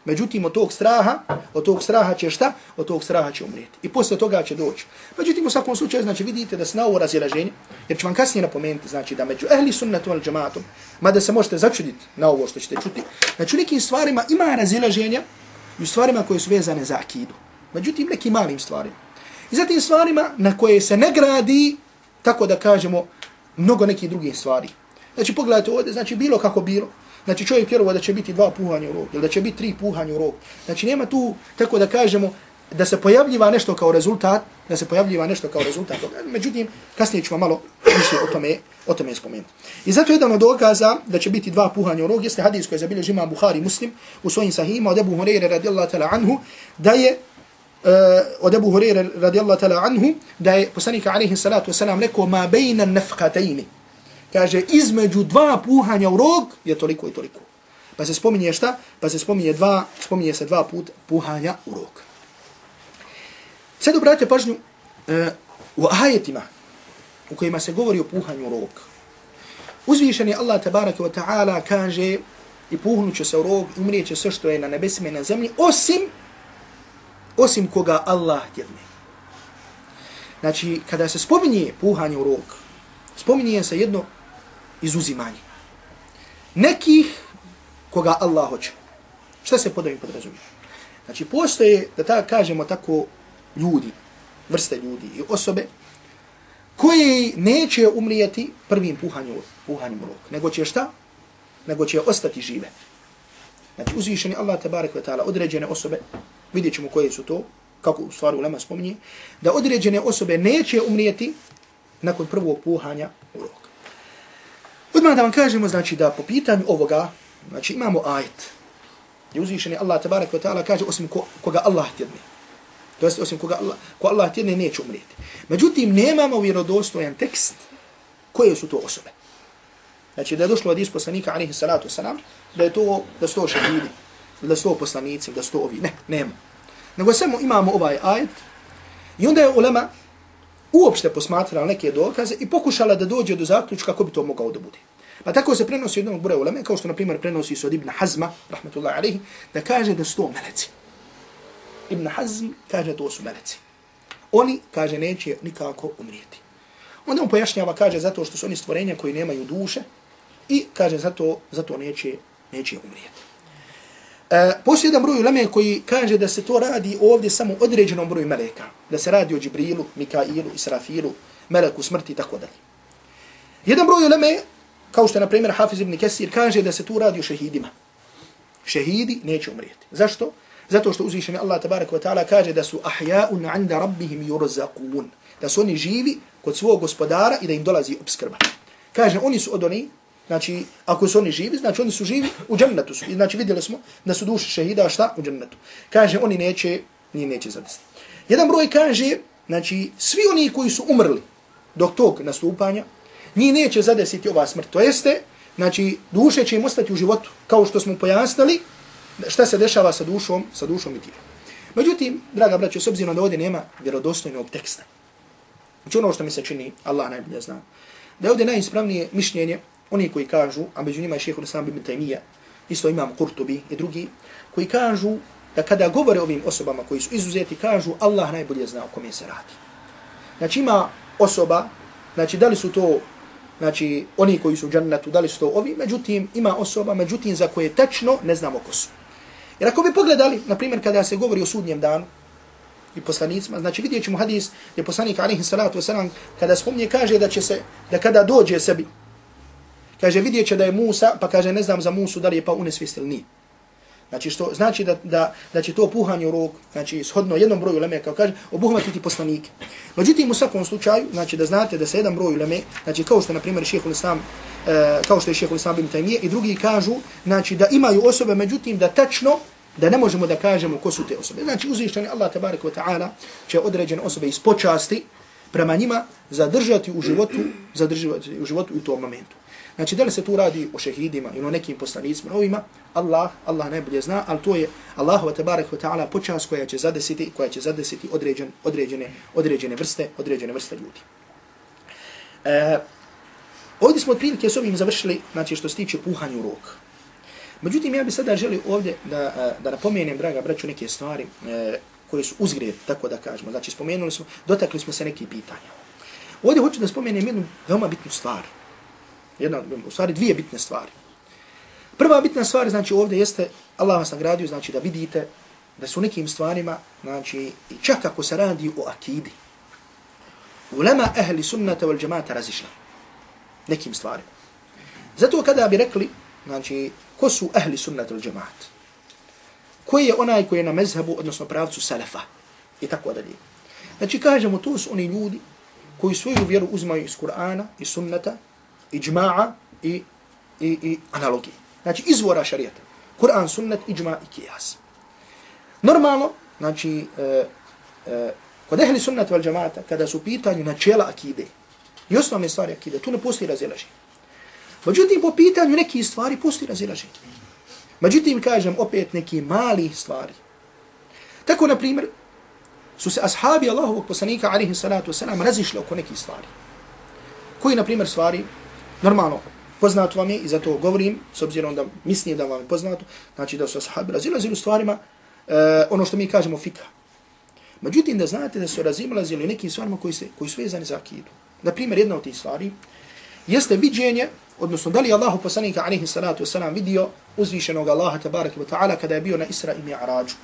Međutim, od tog straha, od tog straha će šta? Od tog straha će umrijeti. I posle toga će doći. Međutim, u svakom slučaju, znači vidite da se na ovo razilaženje, jer ću vam kasnije napomenuti, znači da među ehli sunnetu wal džematom, mada se možete začuditi na ovo što ćete čuti, znači u nekim stvarima ima razilaženja i u stvarima koje su vezane za akidu. Međutim, nekim malim stvarima. I za tim stvarima na koje se ne gradi, tako da kažemo, mnogo nekih drugih stvari. Znači, pogledajte ovdje, znači bilo kako bilo. Znači, čovjek vjerovao da će biti dva puhanja u rok, ili da će biti tri puhanja u rok. Znači, nema tu, tako da kažemo, da se pojavljiva nešto kao rezultat, da se pojavljiva nešto kao rezultat. Međutim, kasnije ćemo malo više o tome, o tome spomenuti. I zato jedan od dokaza da će biti dva puhanja u rok jeste hadis koji je zabilježio imam Buhari Muslim u svojim sahihima od Ebu Hureyre radijallahu ta'ala anhu, da je Uh, od Ebu Hureyre radijallahu ta'ala anhu, da je poslanik alaihi salatu wasalam rekao ma bejna nafqatajni. Kaže, između dva puhanja u rog je toliko i toliko. Pa se spominje šta? Pa se spominje dva, spominje se dva put puhanja u rog. Sad obratite pažnju uh, u ajetima u kojima se govori o puhanju u rog. Uzvišeni Allah tabaraka wa ta'ala kaže i puhnuće se u rog i umrijeće sve što je na nebesima i na zemlji, osim osim koga Allah tjedne. Znači, kada se spominje puhanje u rog, spominje se jedno izuzimanje. Nekih koga Allah hoće. Šta se pod ovim podrazumije? Znači, postoje, da tako kažemo tako, ljudi, vrste ljudi i osobe, koji neće umrijeti prvim puhanjem, puhanjem u rog. Nego će šta? Nego će ostati žive. Znači, uzvišeni Allah, tabarak wa ta'ala, određene osobe, vidjet ćemo koje su to, kako u stvari ulema spominje, da određene osobe neće umrijeti nakon prvog puhanja u rog. Odmah da vam kažemo, znači, da po pitanju ovoga, znači, imamo ajet. I uzvišeni Allah, tabarak wa ta'ala, kaže, osim ko, koga Allah tjedne. To jest, osim koga Allah, ko Allah tjedne, neće umrijeti. Međutim, nemamo vjerodostojan tekst koje su to osobe. Znači, da je došlo od iz poslanika, alaihi salatu wasalam, da je to, da su to šehidi, da su to poslanici, da su to ovi. Ne, nema. Nego samo imamo ovaj ajet i onda je ulema uopšte posmatrala neke dokaze i pokušala da dođe do zaključka kako bi to mogao da bude. Pa tako se prenosi jednog broja uleme, kao što na primjer prenosi se od Ibn Hazma, rahmetullahi alaihi, da kaže da su to meleci. Ibn Hazm kaže to su meleci. Oni, kaže, neće nikako umrijeti. Onda on pojašnjava, kaže, zato što su oni stvorenja koji nemaju duše i kaže, zato, zato neće, neće umrijeti. E, postoji jedan broj uleme koji kaže da se to radi ovdje samo određenom broju meleka. Da se radi o Džibrilu, Mikailu, Israfilu, meleku smrti i tako dalje. Jedan broj uleme, kao što je na primjer Hafiz ibn Kesir, kaže da se tu radi o šehidima. Šehidi neće umrijeti. Zašto? Zato što uzvišeni Allah tabaraka wa ta'ala kaže da su ahja'un anda rabbihim yurzaqun. Da su oni živi kod svog gospodara i da im dolazi obskrba. Kaže, oni su od oni, znači, ako su oni živi, znači oni su živi u džennetu su. Znači vidjeli smo da su duše šehida, šta? U džennetu. Kaže, oni neće, ni neće zadesiti. Jedan broj kaže, znači, svi oni koji su umrli dok tog nastupanja, njih neće zadesiti ova smrt. To jeste, znači, duše će im ostati u životu, kao što smo pojasnili, šta se dešava sa dušom, sa dušom i tijelom. Međutim, draga braćo, s obzirom da ovdje nema vjerodostojnog teksta, znači ono što mi se čini, Allah najbolje zna, da je ovdje najispravnije mišljenje, oni koji kažu, a među njima je šejhul Islam ibn Taymija, isto imam Kurtubi i drugi, koji kažu da kada govore ovim osobama koji su izuzeti, kažu Allah najbolje zna o kome se radi. Znači ima osoba, znači da li su to, znači oni koji su u džennetu, da li su to ovi, međutim ima osoba, međutim za koje tačno ne znamo ko su. Jer ako bi pogledali, na primjer kada se govori o sudnjem danu i poslanicima, znači vidjet ćemo hadis gdje poslanik alaihi salatu wasalam kada spomnije kaže da će se, da kada dođe sebi, kaže vidjet će da je Musa, pa kaže ne znam za Musu da li je pa unesvijest ili nije. Znači što znači da, da, da će to puhanje u rog, znači shodno jednom broju uleme, kao kaže, obuhvatiti poslanike. Međutim, u svakom slučaju, znači da znate da se jedan broj uleme, znači kao što je na primjer šejhul Islam, uh, kao što je šejhul Islam ibn Taymije i drugi kažu, znači da imaju osobe, međutim da tačno, da ne možemo da kažemo ko su te osobe. Znači uzvišeni Allah tabaraka wa ta'ala će određene osobe iz počasti prema njima zadržati u životu, zadržati u životu u tom momentu. Znači, da li se tu radi o šehidima ili o nekim poslanicima, ovima, Allah, Allah najbolje zna, ali to je Allahova tabaraka wa ta'ala počast koja će zadesiti, koja će zadesiti određen, određene, određene vrste, određene vrste ljudi. E, ovdje smo otprilike s ovim završili, znači što se tiče puhanju u rog. Međutim, ja bih sada želio ovdje da, da napomenem, draga braću, neke stvari e, koje su uzgred, tako da kažemo. Znači, spomenuli smo, dotakli smo se neke pitanja. Ovdje hoću da spomenem jednu veoma bitnu stvar. Jedna, u stvari dvije bitne stvari. Prva bitna stvar, znači, ovdje jeste, Allah vas nagradio, znači, da vidite da su nekim stvarima, znači, čak ako se radi o akidi, ulema ahli sunnata wal džemata razišla nekim stvarima. Zato kada bi rekli, znači, ko su ahli sunnata wal džemata? Koji je onaj koji je na mezhebu, odnosno pravcu salafa? I tako dalje. Znači, kažemo, to su oni ljudi koji svoju vjeru uzmaju iz Kur'ana, iz sunnata, i džma'a, i, i, i analogije. Znači, izvora šarijata. Kur'an, sunnat, iđma i kijas. Normalno, znači, e, e, kod ehli sunnata wal džemata, kada su u pitanju načela akide, i osnovne stvari akide, tu ne postoji razilaženje. Međutim, po pitanju nekih stvari postoji razilaženje. Međutim, kažem opet neki mali stvari. Tako, na primjer, su se ashabi Allahovog poslanika, alaihi salatu wasalam, razišli oko nekih stvari. Koji, na primjer, stvari, normalno, poznato vam je, i zato govorim, s obzirom da mislim da vam je poznato, znači da su ashabi razilazili u stvarima, uh, ono što mi kažemo fika. Međutim, da znate da su razilazili nekim stvarima koji, se, koji su vezani za akidu. Na primjer, jedna od tih stvari jeste viđenje, odnosno da li Allahu poslanika, alaihi salatu wasalam, vidio uzvišenog Allaha tabaraka wa ta'ala kada je bio na Isra i Mi'rađu.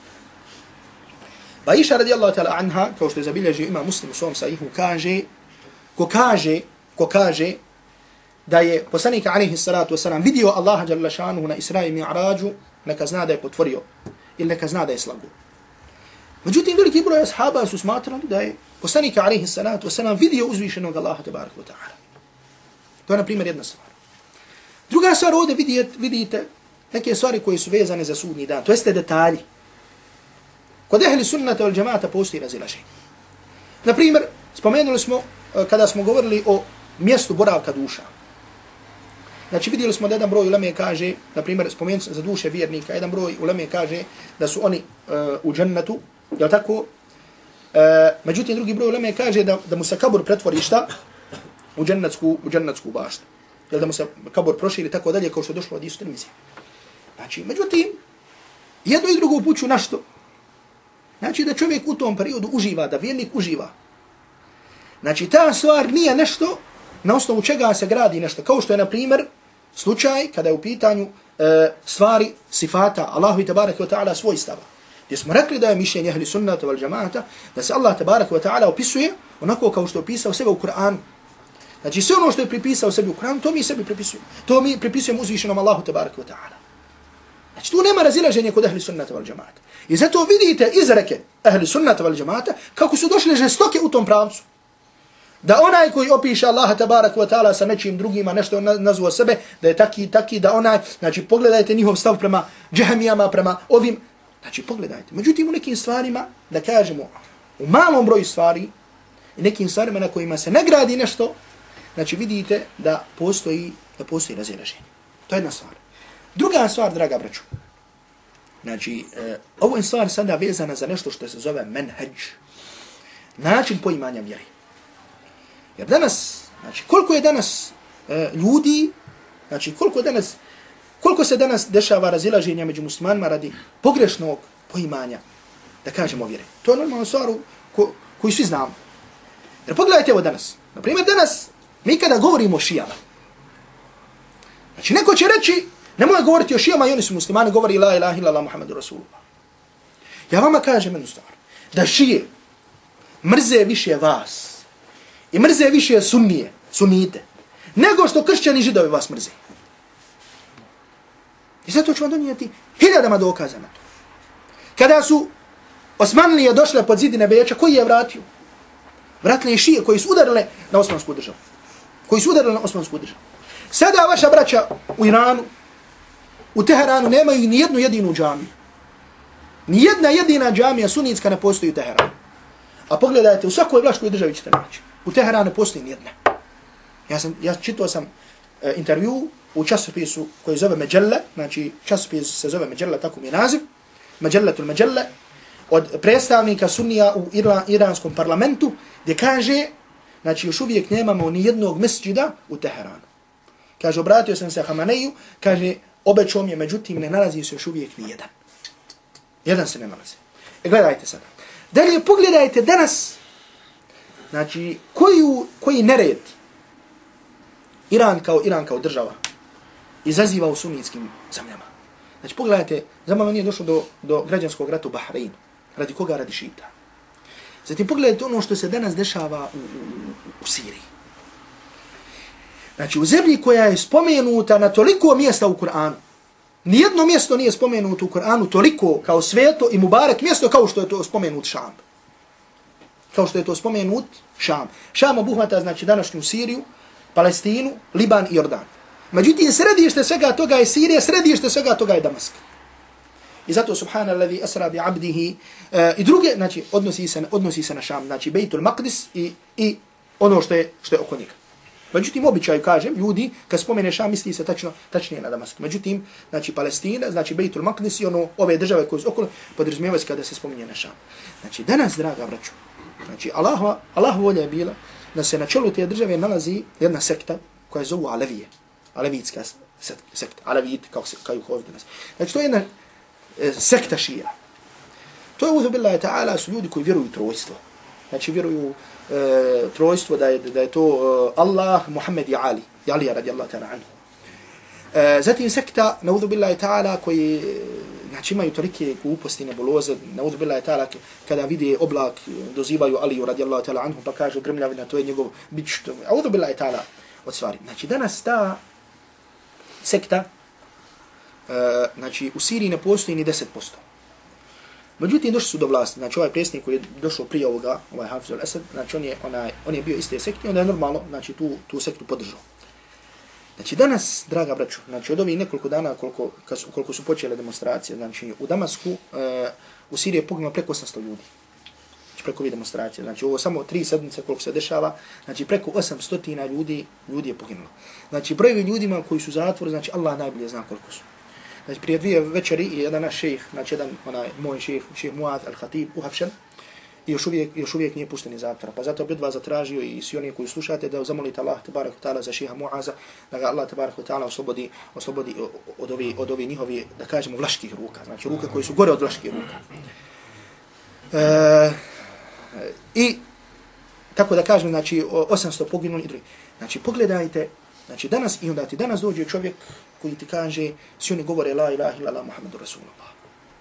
Pa Iša radijallahu ta'ala anha, kao što je zabilježio ima Muslim u svom sahihu, kaže, ko kaže, ko kaže, da je poslanik alejhi salatu vesselam vidio Allaha dželle šanuhu na Isra i Mi'rađu, neka zna da je potvorio ili neka zna da je slago. Međutim, veliki broj ashaba su smatrali da je poslanik alejhi salatu vesselam vidio uzvišenog Allaha tebaraka ve taala. To je na primjer jedna stvar. Druga stvar, ovdje vidite, vidite neke stvari koje su vezane za sudnji dan, to jeste detalji. Kod ehli sunnata wal džemata postoji razilaženje. Na primjer, spomenuli smo kada smo govorili o mjestu boravka duša. Znači, vidjeli smo da jedan broj uleme kaže, na primjer, spomenuli za duše vjernika, jedan broj uleme kaže da su oni uh, u džennetu, je tako? Uh, međutim, drugi broj uleme kaže da, da mu se kabur pretvori šta? U džennetsku, u džennetsku baštu. Jel da mu se kabur proširi tako dalje kao što je došlo od Isu Tirmizije. Znači, međutim, jedno i drugo upuću na što? Znači, da čovjek u tom periodu uživa, da vjernik uživa. Znači, ta stvar nije nešto na osnovu čega se gradi nešto. Kao što je, na primjer, slučaj kada je u pitanju e, stvari sifata Allahu tebareke ve taala svojstava. Gdje smo rekli da je mišljenje ehli sunnata wal džemata da se Allah tebareke ve taala opisuje onako kao što je opisao sebe u Kur'anu. Znači, sve ono što je pripisao sebi u Kur'anu, to mi sebi pripisujemo. To mi pripisujemo uzvišenom Allahu tebareke ve taala. Znači, tu nema razilaženja kod ehli sunnata wal džemata. I zato vidite izreke ehli sunnata wal džemata kako su došle žestoke u tom pravcu. Da onaj koji opiše Allaha tabaraka wa ta'ala sa nečim drugima, nešto nazvao sebe, da je taki i taki, da onaj, znači pogledajte njihov stav prema džehmijama, prema ovim, znači pogledajte. Međutim, u nekim stvarima, da kažemo, u malom broju stvari, i nekim stvarima na kojima se ne gradi nešto, znači vidite da postoji, da postoji razilaženje. To je jedna stvar. Druga stvar, draga braću, znači, e, ovo je stvar sada vezana za nešto što se zove menheđ, način poimanja vjeri. Jer danas, znači koliko je danas e, ljudi, znači koliko danas, koliko se danas dešava razilaženja među muslimanima radi pogrešnog poimanja, da kažemo vjere. To je normalno stvar ko, koju svi znamo. Jer pogledajte ovo danas. Na primjer, danas mi kada govorimo o šijama, znači neko će reći, nemoj govoriti o šijama i oni su muslimani, govori la ilaha illallah Muhammedu Rasulullah. Ja vama kažem jednu stvar, da šije mrze više vas, i mrze više sunnije, sunnite, nego što kršćani židovi vas mrze. I zato ću vam donijeti hiljadama dokaza na to. Kada su Osmanlije došle pod zidine Beča, koji je vratio? Vratili je šije koji su udarile na osmansku državu. Koji su udarili na osmansku državu. Sada vaša braća u Iranu, u Teheranu nemaju ni jednu jedinu džamiju. Ni jedna jedina džamija sunitska ne postoji u Teheranu. A pogledajte, u svakoj vlaškoj državi ćete naći. U Teheranu postoji nijedna. Ja sam, ja čitao sam uh, intervju u časopisu koji zove Međelle, znači časopis se zove Međelle, tako mi je naziv, Međelletul Međelle, od predstavnika sunnija u Irla, iranskom parlamentu, gdje kaže, znači još uvijek nemamo ni jednog mesđida u Teheranu. Kaže, obratio sam se Hameneju, kaže, obećao mi je, međutim ne nalazi se još uvijek nijedan. Jedan se ne nalazi. E gledajte sada. Dalje pogledajte danas, znači, koju, koji nered Iran kao, Iran kao država izaziva u sunitskim zemljama. Znači, pogledajte, zamalo nije došlo do, do građanskog rata u Bahreinu. Radi koga? Radi šita. Zatim pogledajte ono što se danas dešava u, u, u Siriji. Znači, u zemlji koja je spomenuta na toliko mjesta u Kur'anu, nijedno mjesto nije spomenuto u Kur'anu toliko kao sveto i mubarak mjesto kao što je to spomenut Šam. Kao što je to spomenut Šam. Šam obuhvata, znači, današnju Siriju, Palestinu, Liban i Jordan. Međutim, središte svega toga je Sirija, središte svega toga je Damask. I zato subhanallazi asra bi abdihi uh, i druge, znači, odnosi se, odnosi se na Šam, znači, Bejtul Maqdis i, i ono što je, što je oko njega. Međutim, običaju, kažem, ljudi, kad spomene Šam, misli se tačno, tačnije na Damask. Međutim, znači, Palestina, znači, Bejtul Maqdis i ono, ove države koje su okolo, podrazumijevaju se kada se spominje na Šam. Znači, danas, draga braću, znači, Allah, Allah volja je bila da se na čelu te države nalazi jedna sekta koja je zovu Alevije. Alevitska sekta. Alevit, kao, kao ih ovdje nas. Znači, to je jedna e, sekta šija. To je uzu billahi ta'ala su ljudi koji vjeruju trojstvo. Znači, vjeruju e, trojstvo da je, da je to e, Allah, Muhammed i Ali. I Ali radijallahu ta'ala anhu. E, zatim sekta, na uzu billahi ta'ala, koji znači, imaju tolike gluposti, nebuloze, na uzu billahi ta'ala, kada vide oblak, dozivaju Ali radijallahu ta'ala anhu, pa kažu grmljavina, to je njegov bić. A uzu billahi ta'ala od stvari. Znači, danas ta sekta, uh, znači, u Siriji ne postoji ni deset posto. Međutim, došli su do vlasti. Znači, ovaj predsjednik koji je došao prije ovoga, ovaj Hafiz al-Asad, znači, on je, onaj, on je bio iste sekte, onda je normalno, znači, tu, tu sektu podržao. Znači, danas, draga braću, znači, od ovih nekoliko dana, koliko, koliko su počele demonstracije, znači, u Damasku, uh, u Siriji je poginulo preko osamsto ljudi. Znači, preko ovih demonstracije. Znači, ovo samo tri sedmice koliko se dešava, znači, preko osamsto ljudi, ljudi je poginulo. Znači, brojevi ljudima koji su u zatvoru, znači, Allah najbolje zna koliko su. Znači, prije dvije večeri je jedan naš šejh, znači, jedan onaj, moj šejh, šejh Muaz al-Khatib, uhapšen, i još uvijek, još uvijek nije pušten iz zatvora. Pa zato bi od vas zatražio i svi oni koji slušate da zamolite Allah tabarak wa ta'ala za šeha Muaza, da ga Allah tabarak wa ta'ala oslobodi, oslobodi od ovi, od ovi njihovi, da kažemo, vlaških ruka. Znači, ruka koji su gore od vlaških ruka. E, I, tako da kažem, znači, osamsto poginuli i drugi. Znači, pogledajte, znači, danas, i onda ti danas dođe čovjek koji ti kaže, svi oni govore la ilaha illallah Muhammedu Rasulullah.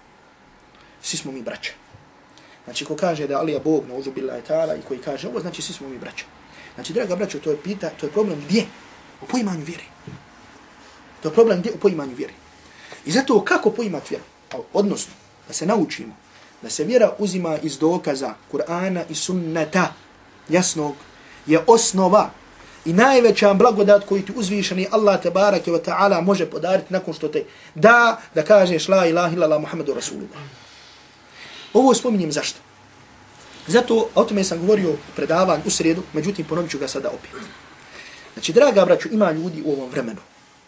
Svi smo mi braća. Znači, ko kaže da Ali je Bog, nauzu billahi ta'ala, i koji kaže ovo, znači, svi smo mi braća. Znači, draga braćo, to je pita, to je problem gdje? U poimanju vjeri. To je problem gdje? U poimanju vjeri. I zato kako poimati vjeru? Odnosno, da se naučimo da se vjera uzima iz dokaza Kur'ana i sunneta jasnog, je osnova i najveća blagodat koju ti uzvišeni Allah tabaraka wa ta'ala može podariti nakon što te da, da kažeš la ilaha illallah Muhammedu Rasulullah. Ovo spominjem zašto? Zato, o tome sam govorio u predavanju u sredu, međutim ponovit ću ga sada opet. Znači, draga braću, ima ljudi u ovom vremenu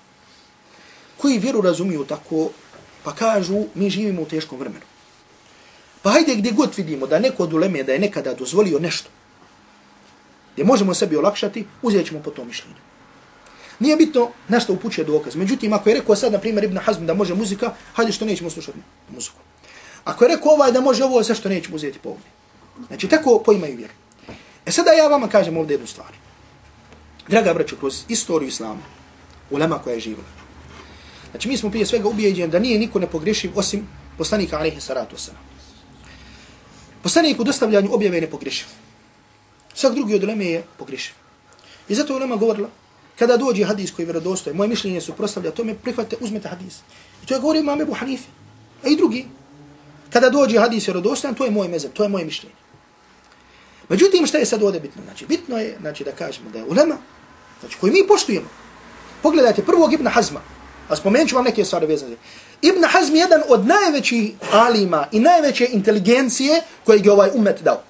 koji vjeru razumiju tako, pa kažu, mi živimo u teškom vremenu. Pa hajde gdje god vidimo da neko od uleme da je nekada dozvolio nešto, gdje možemo sebi olakšati, uzet ćemo po tom mišljenju. Nije bitno na što upućuje dokaz. Međutim, ako je rekao sad, na primjer, Ibn Hazm da može muzika, hajde što nećemo slušati muziku. Ako je rekao ovaj da može ovo, sve što nećemo uzeti po ovdje. Znači, tako poimaju vjeru. E sada ja vama kažem ovdje jednu stvar. Draga braćo, kroz istoriju islama, ulema koja je živjela. Znači, mi smo prije svega ubijeđeni da nije niko nepogrešiv osim poslanika alejhi salatu vesselam. Poslanik u dostavljanju objave je nepogrešiv. Svak drugi od uleme je pogrešiv. I zato ulema govorila, kada dođe hadis koji je vjerodostojan, moje mišljenje su prostavlja tome, prihvatite, uzmete hadis. I to je govorio imam Ebu Hanife. A i drugi. Kada dođe hadis vjerodostojan, to je moj mezheb, to je moje mišljenje. Međutim, šta je sad ovdje bitno? Znači, bitno je, znači, da kažemo da je ulema, znači, koji mi poštujemo. Pogledajte prvog Ibn Hazma, a spomenut ću vam neke stvari vezane. Ibn Hazm je jedan od najvećih alima i najveće inteligencije koje je ovaj umet dao.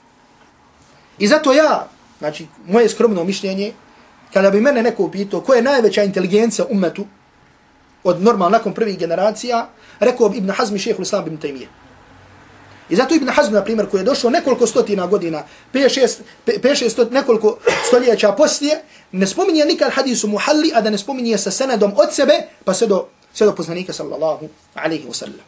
I zato ja, znači, moje skromno mišljenje, kada bi mene neko upitao ko je najveća inteligencija umetu, od normalno nakon prvih generacija, rekao bi Ibn Hazm i šejh Islam ibn Taymije. I zato Ibn Hazm, na primjer, koji je došao nekoliko stotina godina, pet šest nekoliko stoljeća poslije, ne spominje nikad hadisu muhalli, a da ne spominje sa senedom od sebe, pa sve do, sve do poslanika sallallahu alaihi wa sallam.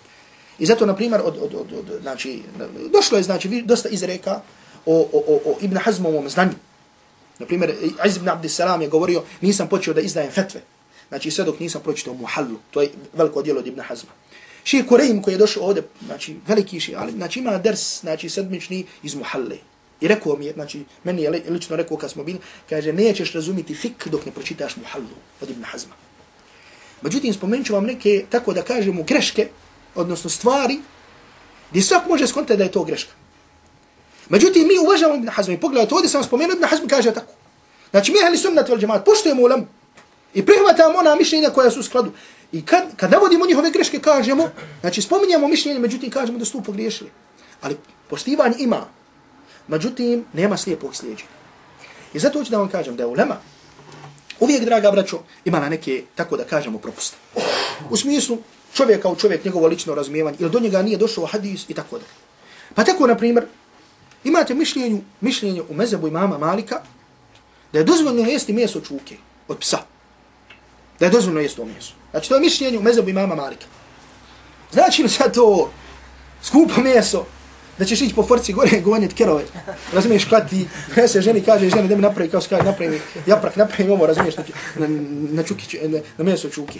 I zato, na primjer, od, od, od, od, znači, došlo je, znači, dosta izreka o, o, o, o Ibn Hazmovom znanju. Na primjer, Iz ibn Abdissalam je govorio, nisam počeo da izdajem fetve. Znači, sve dok nisam pročitao Muhallu. To je veliko djelo od Ibn Hazma. Ših Kurejim koji je došao ovdje, znači, veliki ših, ali, znači, ima ders, znači, sedmični iz Muhalle. I rekao mi je, znači, meni je lično rekao kad smo bili, kaže, nećeš razumiti fik dok ne pročitaš Muhallu od Ibn Hazma. Međutim, spomenut ću vam neke, tako da kažemo, greške, odnosno stvari, gdje svak može skontati da je to greška. Međutim, mi uvažavamo Ibn Hazma i pogledajte, ovdje sam spomenuo, Ibn Hazm kaže tako. Znači, mi ahli sunnat wal džemaat, poštujemo ulemu i prihvatamo ona mišljenja koja su u skladu. I kad, kad navodimo njihove greške, kažemo, znači, spominjamo mišljenje, međutim, kažemo da su tu pogriješili. Ali poštivanje ima. Međutim, nema slijepog slijeđenja. I zato hoću da vam kažem da je ulema uvijek, draga braćo, imala neke, tako da kažemo, propuste. U smislu, čovjek kao čovjek, njegovo lično razumijevanje, ili do njega nije došao hadis i tako da. Pa tako, na primjer, imate mišljenju, mišljenje u mezebu imama Malika da je dozvoljeno jesti meso čuke od psa. Da je dozvoljeno jesti to meso. Znači, to je mišljenje u mezebu imama Malika. Znači li sad to skupo meso, da ćeš ići po forci gore, gonjet kerove, razumiješ, klati, ne se ženi, kaže ženi da mi napravi, kao se kaže, napravi japrak, napravi ovo, razumiješ, na, na, čuki, na, na meso čuke.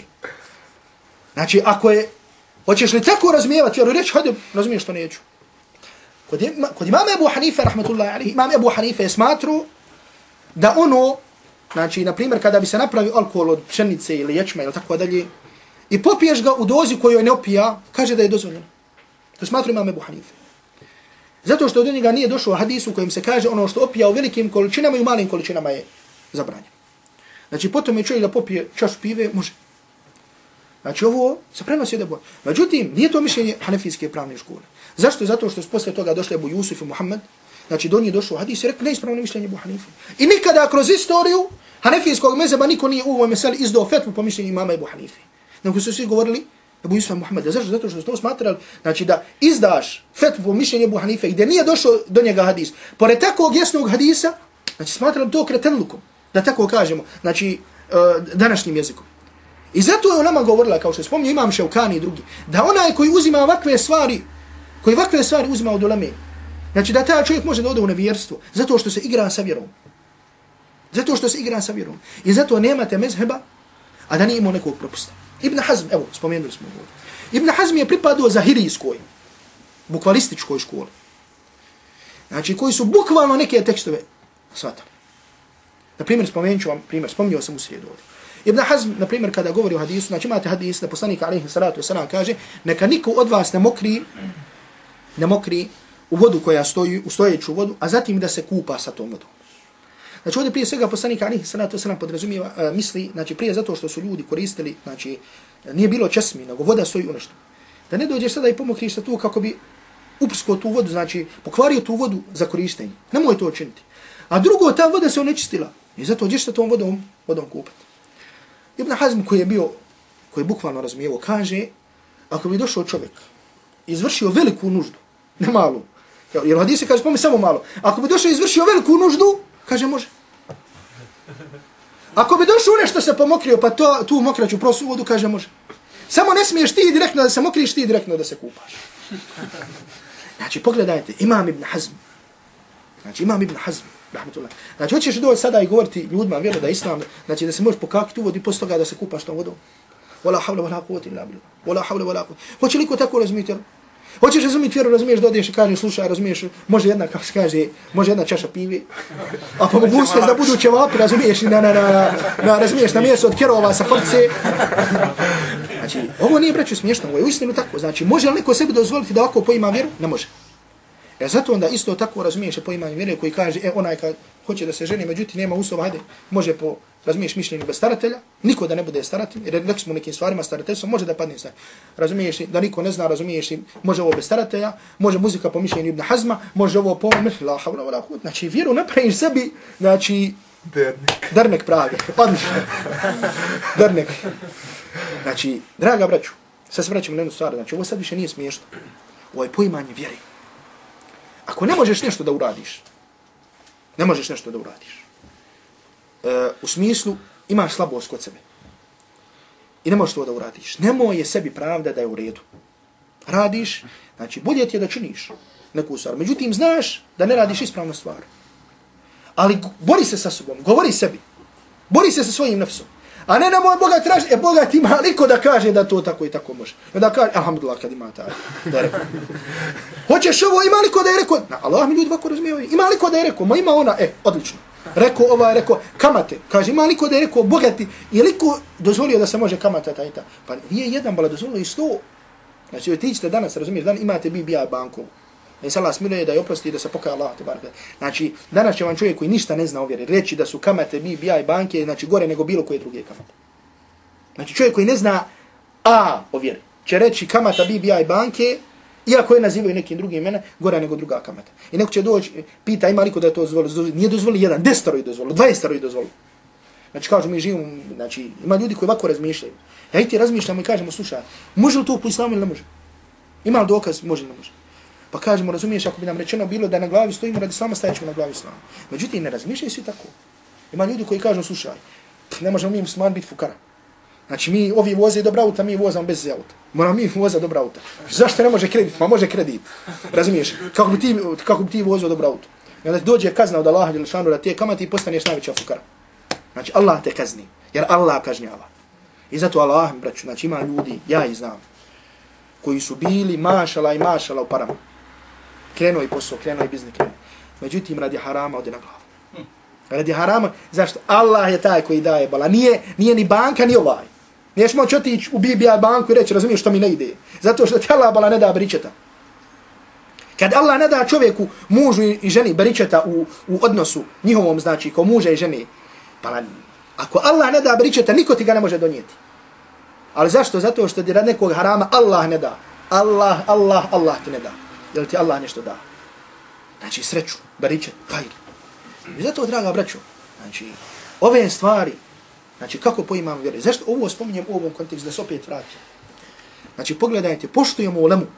Znači, ako je, hoćeš li tako razumijevati, jer reći, hajde, razumiješ što neću. Kod, ima, kod imama Ebu Hanife, rahmatullahi alihi, imam Ebu Hanife je smatru da ono, znači, na primjer, kada bi se napravio alkohol od pšenice ili ječma ili tako dalje, i popiješ ga u dozi koju ne opija, kaže da je dozvoljeno. To smatru imam Ebu Hanife. Zato što od njega nije došao hadis u kojem se kaže ono što opija u velikim količinama i u malim količinama je zabranjeno. Znači, potom je čovjek da popije čašu pive, može. Znači, ovo se prenosi da bude. Međutim, nije to mišljenje hanefijske pravne škole. Zašto? Zato što su posle toga došli Ebu Jusuf i Muhammed, znači do njih došao hadis i rekao neispravno mišljenje Ebu Hanife. I nikada kroz istoriju hanefijskog mezeba niko nije u ovoj meseli izdao fetvu po mišljenju imama Ebu Hanife. Nego su svi govorili Ebu Jusuf i Muhammed. Zašto? Zato što su to smatrali, znači da izdaš fetvu po mišljenju Ebu Hanife gdje nije došao do njega hadis. Pored takvog jasnog hadisa, znači smatrali to kretenlukom, da tako kažemo, znači uh, današnjim jezikom. I zato je ona govorila, kao što spominje imam Ševkani i drugi, da onaj koji uzima ovakve stvari, koji ovakve stvari uzima od uleme, znači da taj čovjek može da ode u nevjerstvo, zato što se igra sa vjerom. Zato što se igra sa vjerom. I zato nemate mezheba, a da nije imao nekog propusta. Ibn Hazm, evo, spomenuli smo ovdje. Ibn Hazm je pripadao zahirijskoj, bukvalističkoj školi. Znači, koji su bukvalno neke tekstove shvatali. Na primjer, spomenut ću vam primjer, spominjao sam u srijedu ovdje. Ibn Hazm, na primjer, kada govori o hadisu, znači imate hadis da poslanik alejhi salatu vesselam kaže neka niko od vas ne mokri, ne mokri u vodu koja stoji, u stojeću vodu, a zatim da se kupa sa tom vodom. Znači ovdje prije svega poslanik alejhi salatu vesselam podrazumijeva, uh, misli, znači prije zato što su ljudi koristili, znači nije bilo česmi, nego voda stoji u nešto. Da ne dođeš sada i pomokriš sa tu kako bi uprsko tu vodu, znači pokvario tu vodu za korištenje. Nemoj to učiniti. A drugo, ta voda se onečistila i zato ćeš sa tom vodom, vodom kupati. Ibn Hazm koji je bio, koji je bukvalno razumijevao, kaže, ako bi došao čovjek i izvršio veliku nuždu, ne malu, jer u hadise kaže, spomi samo malo, ako bi došao i izvršio veliku nuždu, kaže, može. Ako bi došao nešto se pomokrio, pa to, tu mokraću prosu vodu, kaže, može. Samo ne smiješ ti direktno da se mokriš, ti direktno da se kupaš. Znači, pogledajte, imam Ibn Hazm, znači, imam Ibn Hazm, rahmetullah. Znači, hoćeš doći sada i govoriti ljudima, vjeru da islam, znači da se možeš pokakiti u vodu i poslije toga da se kupaš tom vodom. Wala havla wala quwwata illa billah. Wala havla wala quwwata. Hoće li ko tako razumjeti? Hoćeš razumjeti vjeru, razumiješ, da odeš i kažeš, slušaj, razumiješ, može jedna, kako se kaže, može jedna čaša pive, a po mogućnosti da budu ćevapi, razumiješ, na, na, na, na, razumiješ, na mjesto od kerova sa force. Znači, ovo nije breću smiješno, ovo je uistinu tako. Znači, može li neko sebi dozvoliti da ovako poima vjeru? Ne može. E zato onda isto tako razumiješ po imanju vjere koji kaže, e, onaj kad hoće da se ženi, međutim nema uslova, hajde, može po, razumiješ, mišljenju bez staratelja, niko da ne bude staratelj, jer rekli smo nekim stvarima starateljstvo, može da padne stvar. Razumiješ, da niko ne zna, razumiješ, može ovo bez staratelja, može muzika po mišljenju Ibn Hazma, može ovo po mišljenju, la havla wala quwwata. Znači, vjeru napraviš sebi, znači, dernek pravi, odlično. Dernek. Znači, draga braću, sad se vraćamo na jednu stvar, znači, ovo sad više nije smiješno. Ovo je poimanje vjere. Ako ne možeš nešto da uradiš, ne možeš nešto da uradiš, e, u smislu imaš slabost kod sebe I ne možeš to da uradiš. Nemoj je sebi pravda da je u redu. Radiš, znači bolje ti je da činiš neku stvar. Međutim, znaš da ne radiš ispravnu stvar. Ali bori se sa sobom, govori sebi. Bori se sa svojim nefsom. A ne nemoj Boga traži, e Boga ti ima liko da kaže da to tako i tako može. I da kaže, alhamdulillah, kad ima taj, da je rekao. Hoćeš ovo, ima liko da je rekao? Na, Allah mi ljudi ovako razumijevaju. Ima liko da je rekao? Ma ima ona, e, odlično. Rekao ovaj, rekao, kamate. Kaže, ima liko da je rekao, bogati. Je liko dozvolio da se može kamata taj ta? Pa nije jedan, bala dozvolio i sto. Znači, vi tičite danas, razumiješ, dan imate B B I banku. I se Allah smiluje da je oprosti i da se pokaja Allah. Znači, danas će vam čovjek koji ništa ne zna o vjeri reći da su kamate B B I banke, znači gore nego bilo koje druge kamate. Znači, čovjek koji ne zna A o vjeri će reći kamata B B I banke, iako je nazivaju nekim drugim imena, gore nego druga kamata. I neko će doći, pita ima liko da je to dozvolio, nije dozvolio jedan, desetoro je dozvolio, dvadesetoro je dozvolio. Znači, kažu mi živimo, znači, ima ljudi koji ovako razmišljaju. Ja i ti razmišljamo i kažemo, slušaj, može li to po islamu ili ne može? Ima li dokaz, može ili ne može? Pa kažemo, razumiješ, ako bi nam rečeno bilo da na glavi stojimo radi islama, stajećemo na glavi islama. Međutim, ne razmišljaju svi tako. Ima ljudi koji kažu, slušaj, ne možemo mi musliman biti fukara. Znači, mi ovi voze dobra auta, mi vozamo bez auta. Moramo mi voza dobra auta. Zašto ne može kredit? Pa može kredit. Razumiješ? Kako bi ti, kako bi ti vozio dobra auto? I onda dođe kazna od Allaha dželešanu da te kamati i postaneš najveća fukara. Znači, Allah te kazni. Jer Allah kažnjava. I zato Allah, braću, znači ima ljudi, ja ih znam, koji su bili mašala i mašala u parama. Krenuo i posao, krenuo i biznis krenuo. Međutim, radi harama ode na glavu. Radi harama, zašto? Allah je taj koji daje bala. Nije, nije ni banka, ni ovaj. Niješ moći otići u B B I banku i reći, razumiješ što mi ne ide. Zato što ti Allah bala ne da beričeta. Kad Allah ne da čovjeku, mužu i ženi beričeta u, u odnosu njihovom, znači, kao muža i ženi, bala, ako Allah ne da beričeta, niko ti ga ne može donijeti. Ali zašto? Zato što ti rad nekog harama Allah ne da. Allah, Allah, Allah ti ne da. Jel ti Allah nešto da? Znači sreću, beričet, hajr. I zato, draga braćo, znači, ove stvari, znači kako poimamo vjeru. Zašto ovo spominjem u ovom kontekstu da se opet vratim? Znači pogledajte, poštujemo ulemu,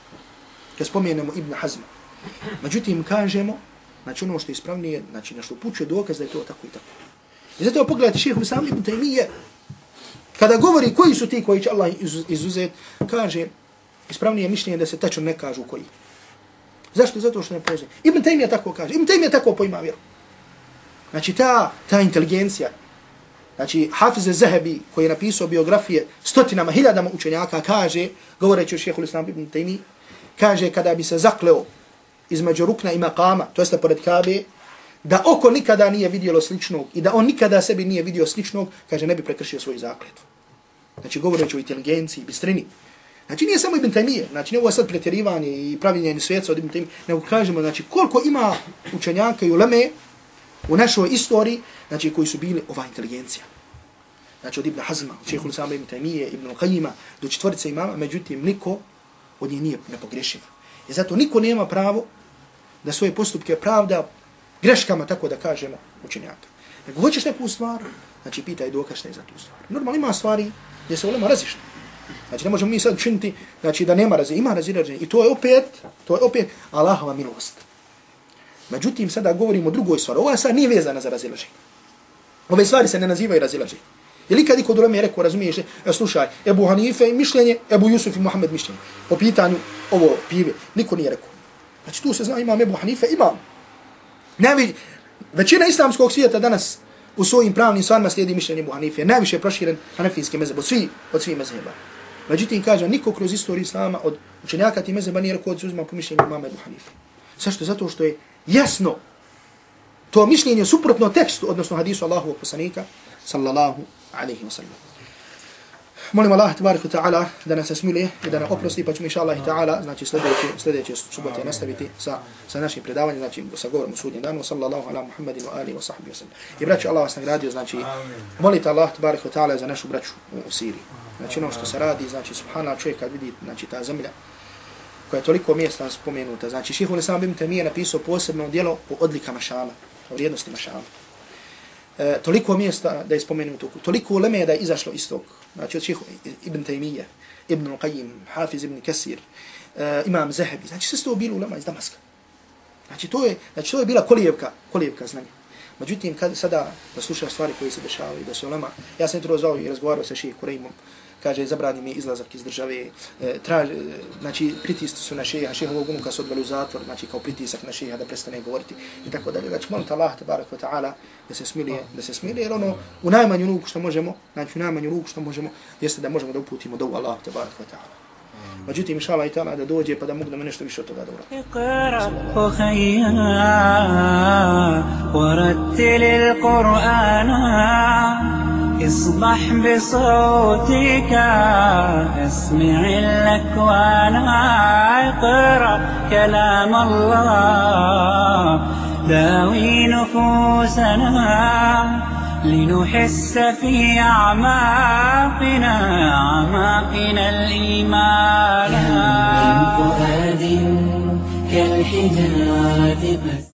kad spomenemo Ibn Hazma. Međutim, kažemo, znači ono što je ispravnije, znači nešto pučuje dokaz da je to tako i tako. I zato pogledajte šejhul Islam Ibn Taymije, kada govori koji su ti koji će Allah izuzeti, kaže, ispravnije mišljenje da se tačno ne kažu koji. Zašto? Zato što ne poznaje. Ibn Taymije tako kaže. Ibn Taymije tako poima vjeru. Znači ta, ta inteligencija, znači Hafiz az-Zahabi koji je napisao biografije stotinama, hiljadama učenjaka, kaže, govoreći o šejhul Islam Ibn Taymije, kaže kada bi se zakleo između rukna i makama, to jeste pored Kabe, da oko nikada nije vidjelo sličnog i da on nikada sebi nije vidio sličnog, kaže ne bi prekršio svoju zakletvu. Znači govoreći o inteligenciji, bistrini. Znači nije samo Ibn Taymije, znači ne ovo sad pretjerivanje i praviljenje svijeca od Ibn Taymije, nego kažemo znači koliko ima učenjaka i uleme u našoj istoriji, znači koji su bili ova inteligencija. Znači od Ibn Hazma, šejhul Islam Ibn Taymije, Ibn Qayyima, do četvorice imama, međutim niko od njih nije nepogrešiv. I zato niko nema pravo da svoje postupke pravda greškama, tako da kažemo, učenjaka. Nego hoćeš neku stvar, znači pitaj dokaz šta je za tu stvar. Normalno ima stvari gdje se ulema razišli. Znači ne možemo mi sad učiniti, znači da nema razilaženja, ima razilaženja. I to je opet, to je opet Allahova milost. Međutim, sada govorimo o drugoj stvari. Ova stvar nije vezana za razilaženje. Ove stvari se ne nazivaju razilaženje. Ili kad iko ulema je rekao, razumiješ, e, slušaj, Ebu Hanife mišljenje, Ebu Jusuf i Muhammed mišljenje. Po pitanju ovo pive, niko nije rekao. Znači tu se zna, imam Ebu Hanife, imam. Najvi, većina islamskog svijeta danas u svojim pravnim stvarima slijedi mišljenje Ebu Hanife. Najviše je proširen hanefijski mezheb od svih, od svih mezheba. Međutim, kaže, niko kroz istoriju islama od učenjaka ti mezheba nije rekao da se uzma po mišljenju imama Ebu Hanife. Zašto? Zato što je jasno to mišljenje suprotno tekstu, odnosno hadisu Allahovog poslanika, sallallahu alaihi wa sallam. Molim Allah, tabarik wa ta'ala, da nas smiluje i da nam oprosti, pa ćemo inša Allah ta'ala, znači sljedeće, sljedeće subote nastaviti sa, sa našim predavanjem, znači sa govorom u sudnjem danu, sallallahu ala Muhammedin wa alihi wa sahbihi wa sallam. I braću, Allah vas nagradio, znači, molite Allah, tabarik wa ta'ala, za našu braću u, u Siriji. Znači ono što se radi, znači, subhanallah, čovjek kad vidi, znači, ta zemlja, koja je toliko mjesta spomenuta, znači, šejhul Islam Ibn Taymije napisao posebno djelo o odlikama Šama, o vrijednostima Šama. E, toliko mjesta da je spomenuto, toliko uleme da je izašlo iz tog. Znači od šejha Ibn Taymije, Ibn Qayyim, Hafiz Ibn Kasir, e, Imam Zahabi, znači sve to bilo ulema iz Damaska. Znači to je, znači to je bila kolijevka, kolijevka znanja. Međutim, kad sada da slušaš stvari koje se dešavaju, da se ulema, ja sam jutro zvao i razgovarao sa šejh Kurejmom, kaže, zabrani mi izlazak iz države, e, traži, znači, pritisci su na šeha, šehovog unuka su odveli u zatvor, znači, kao pritisak na šeha da prestane govoriti i tako dalje. Znači, molite Allah, tabaraka wa ta'ala, da se smilije, da se smilije, jer ono, u najmanju ruku što možemo, znači, u najmanju ruku što možemo, jeste da možemo da uputimo dovu Allah, tabaraka wa ta'ala. Međutim, inša Allah i ta'ala da dođe pa da mogu da me nešto više od toga dobro. اقرأ خيا ورتل القرآن اصبح بصوتك اسمع الأكوان اقرأ كلام الله داوي نفوسنا لنحس في أعماقنا أعماقنا الإيمان من فؤاد كالحجارة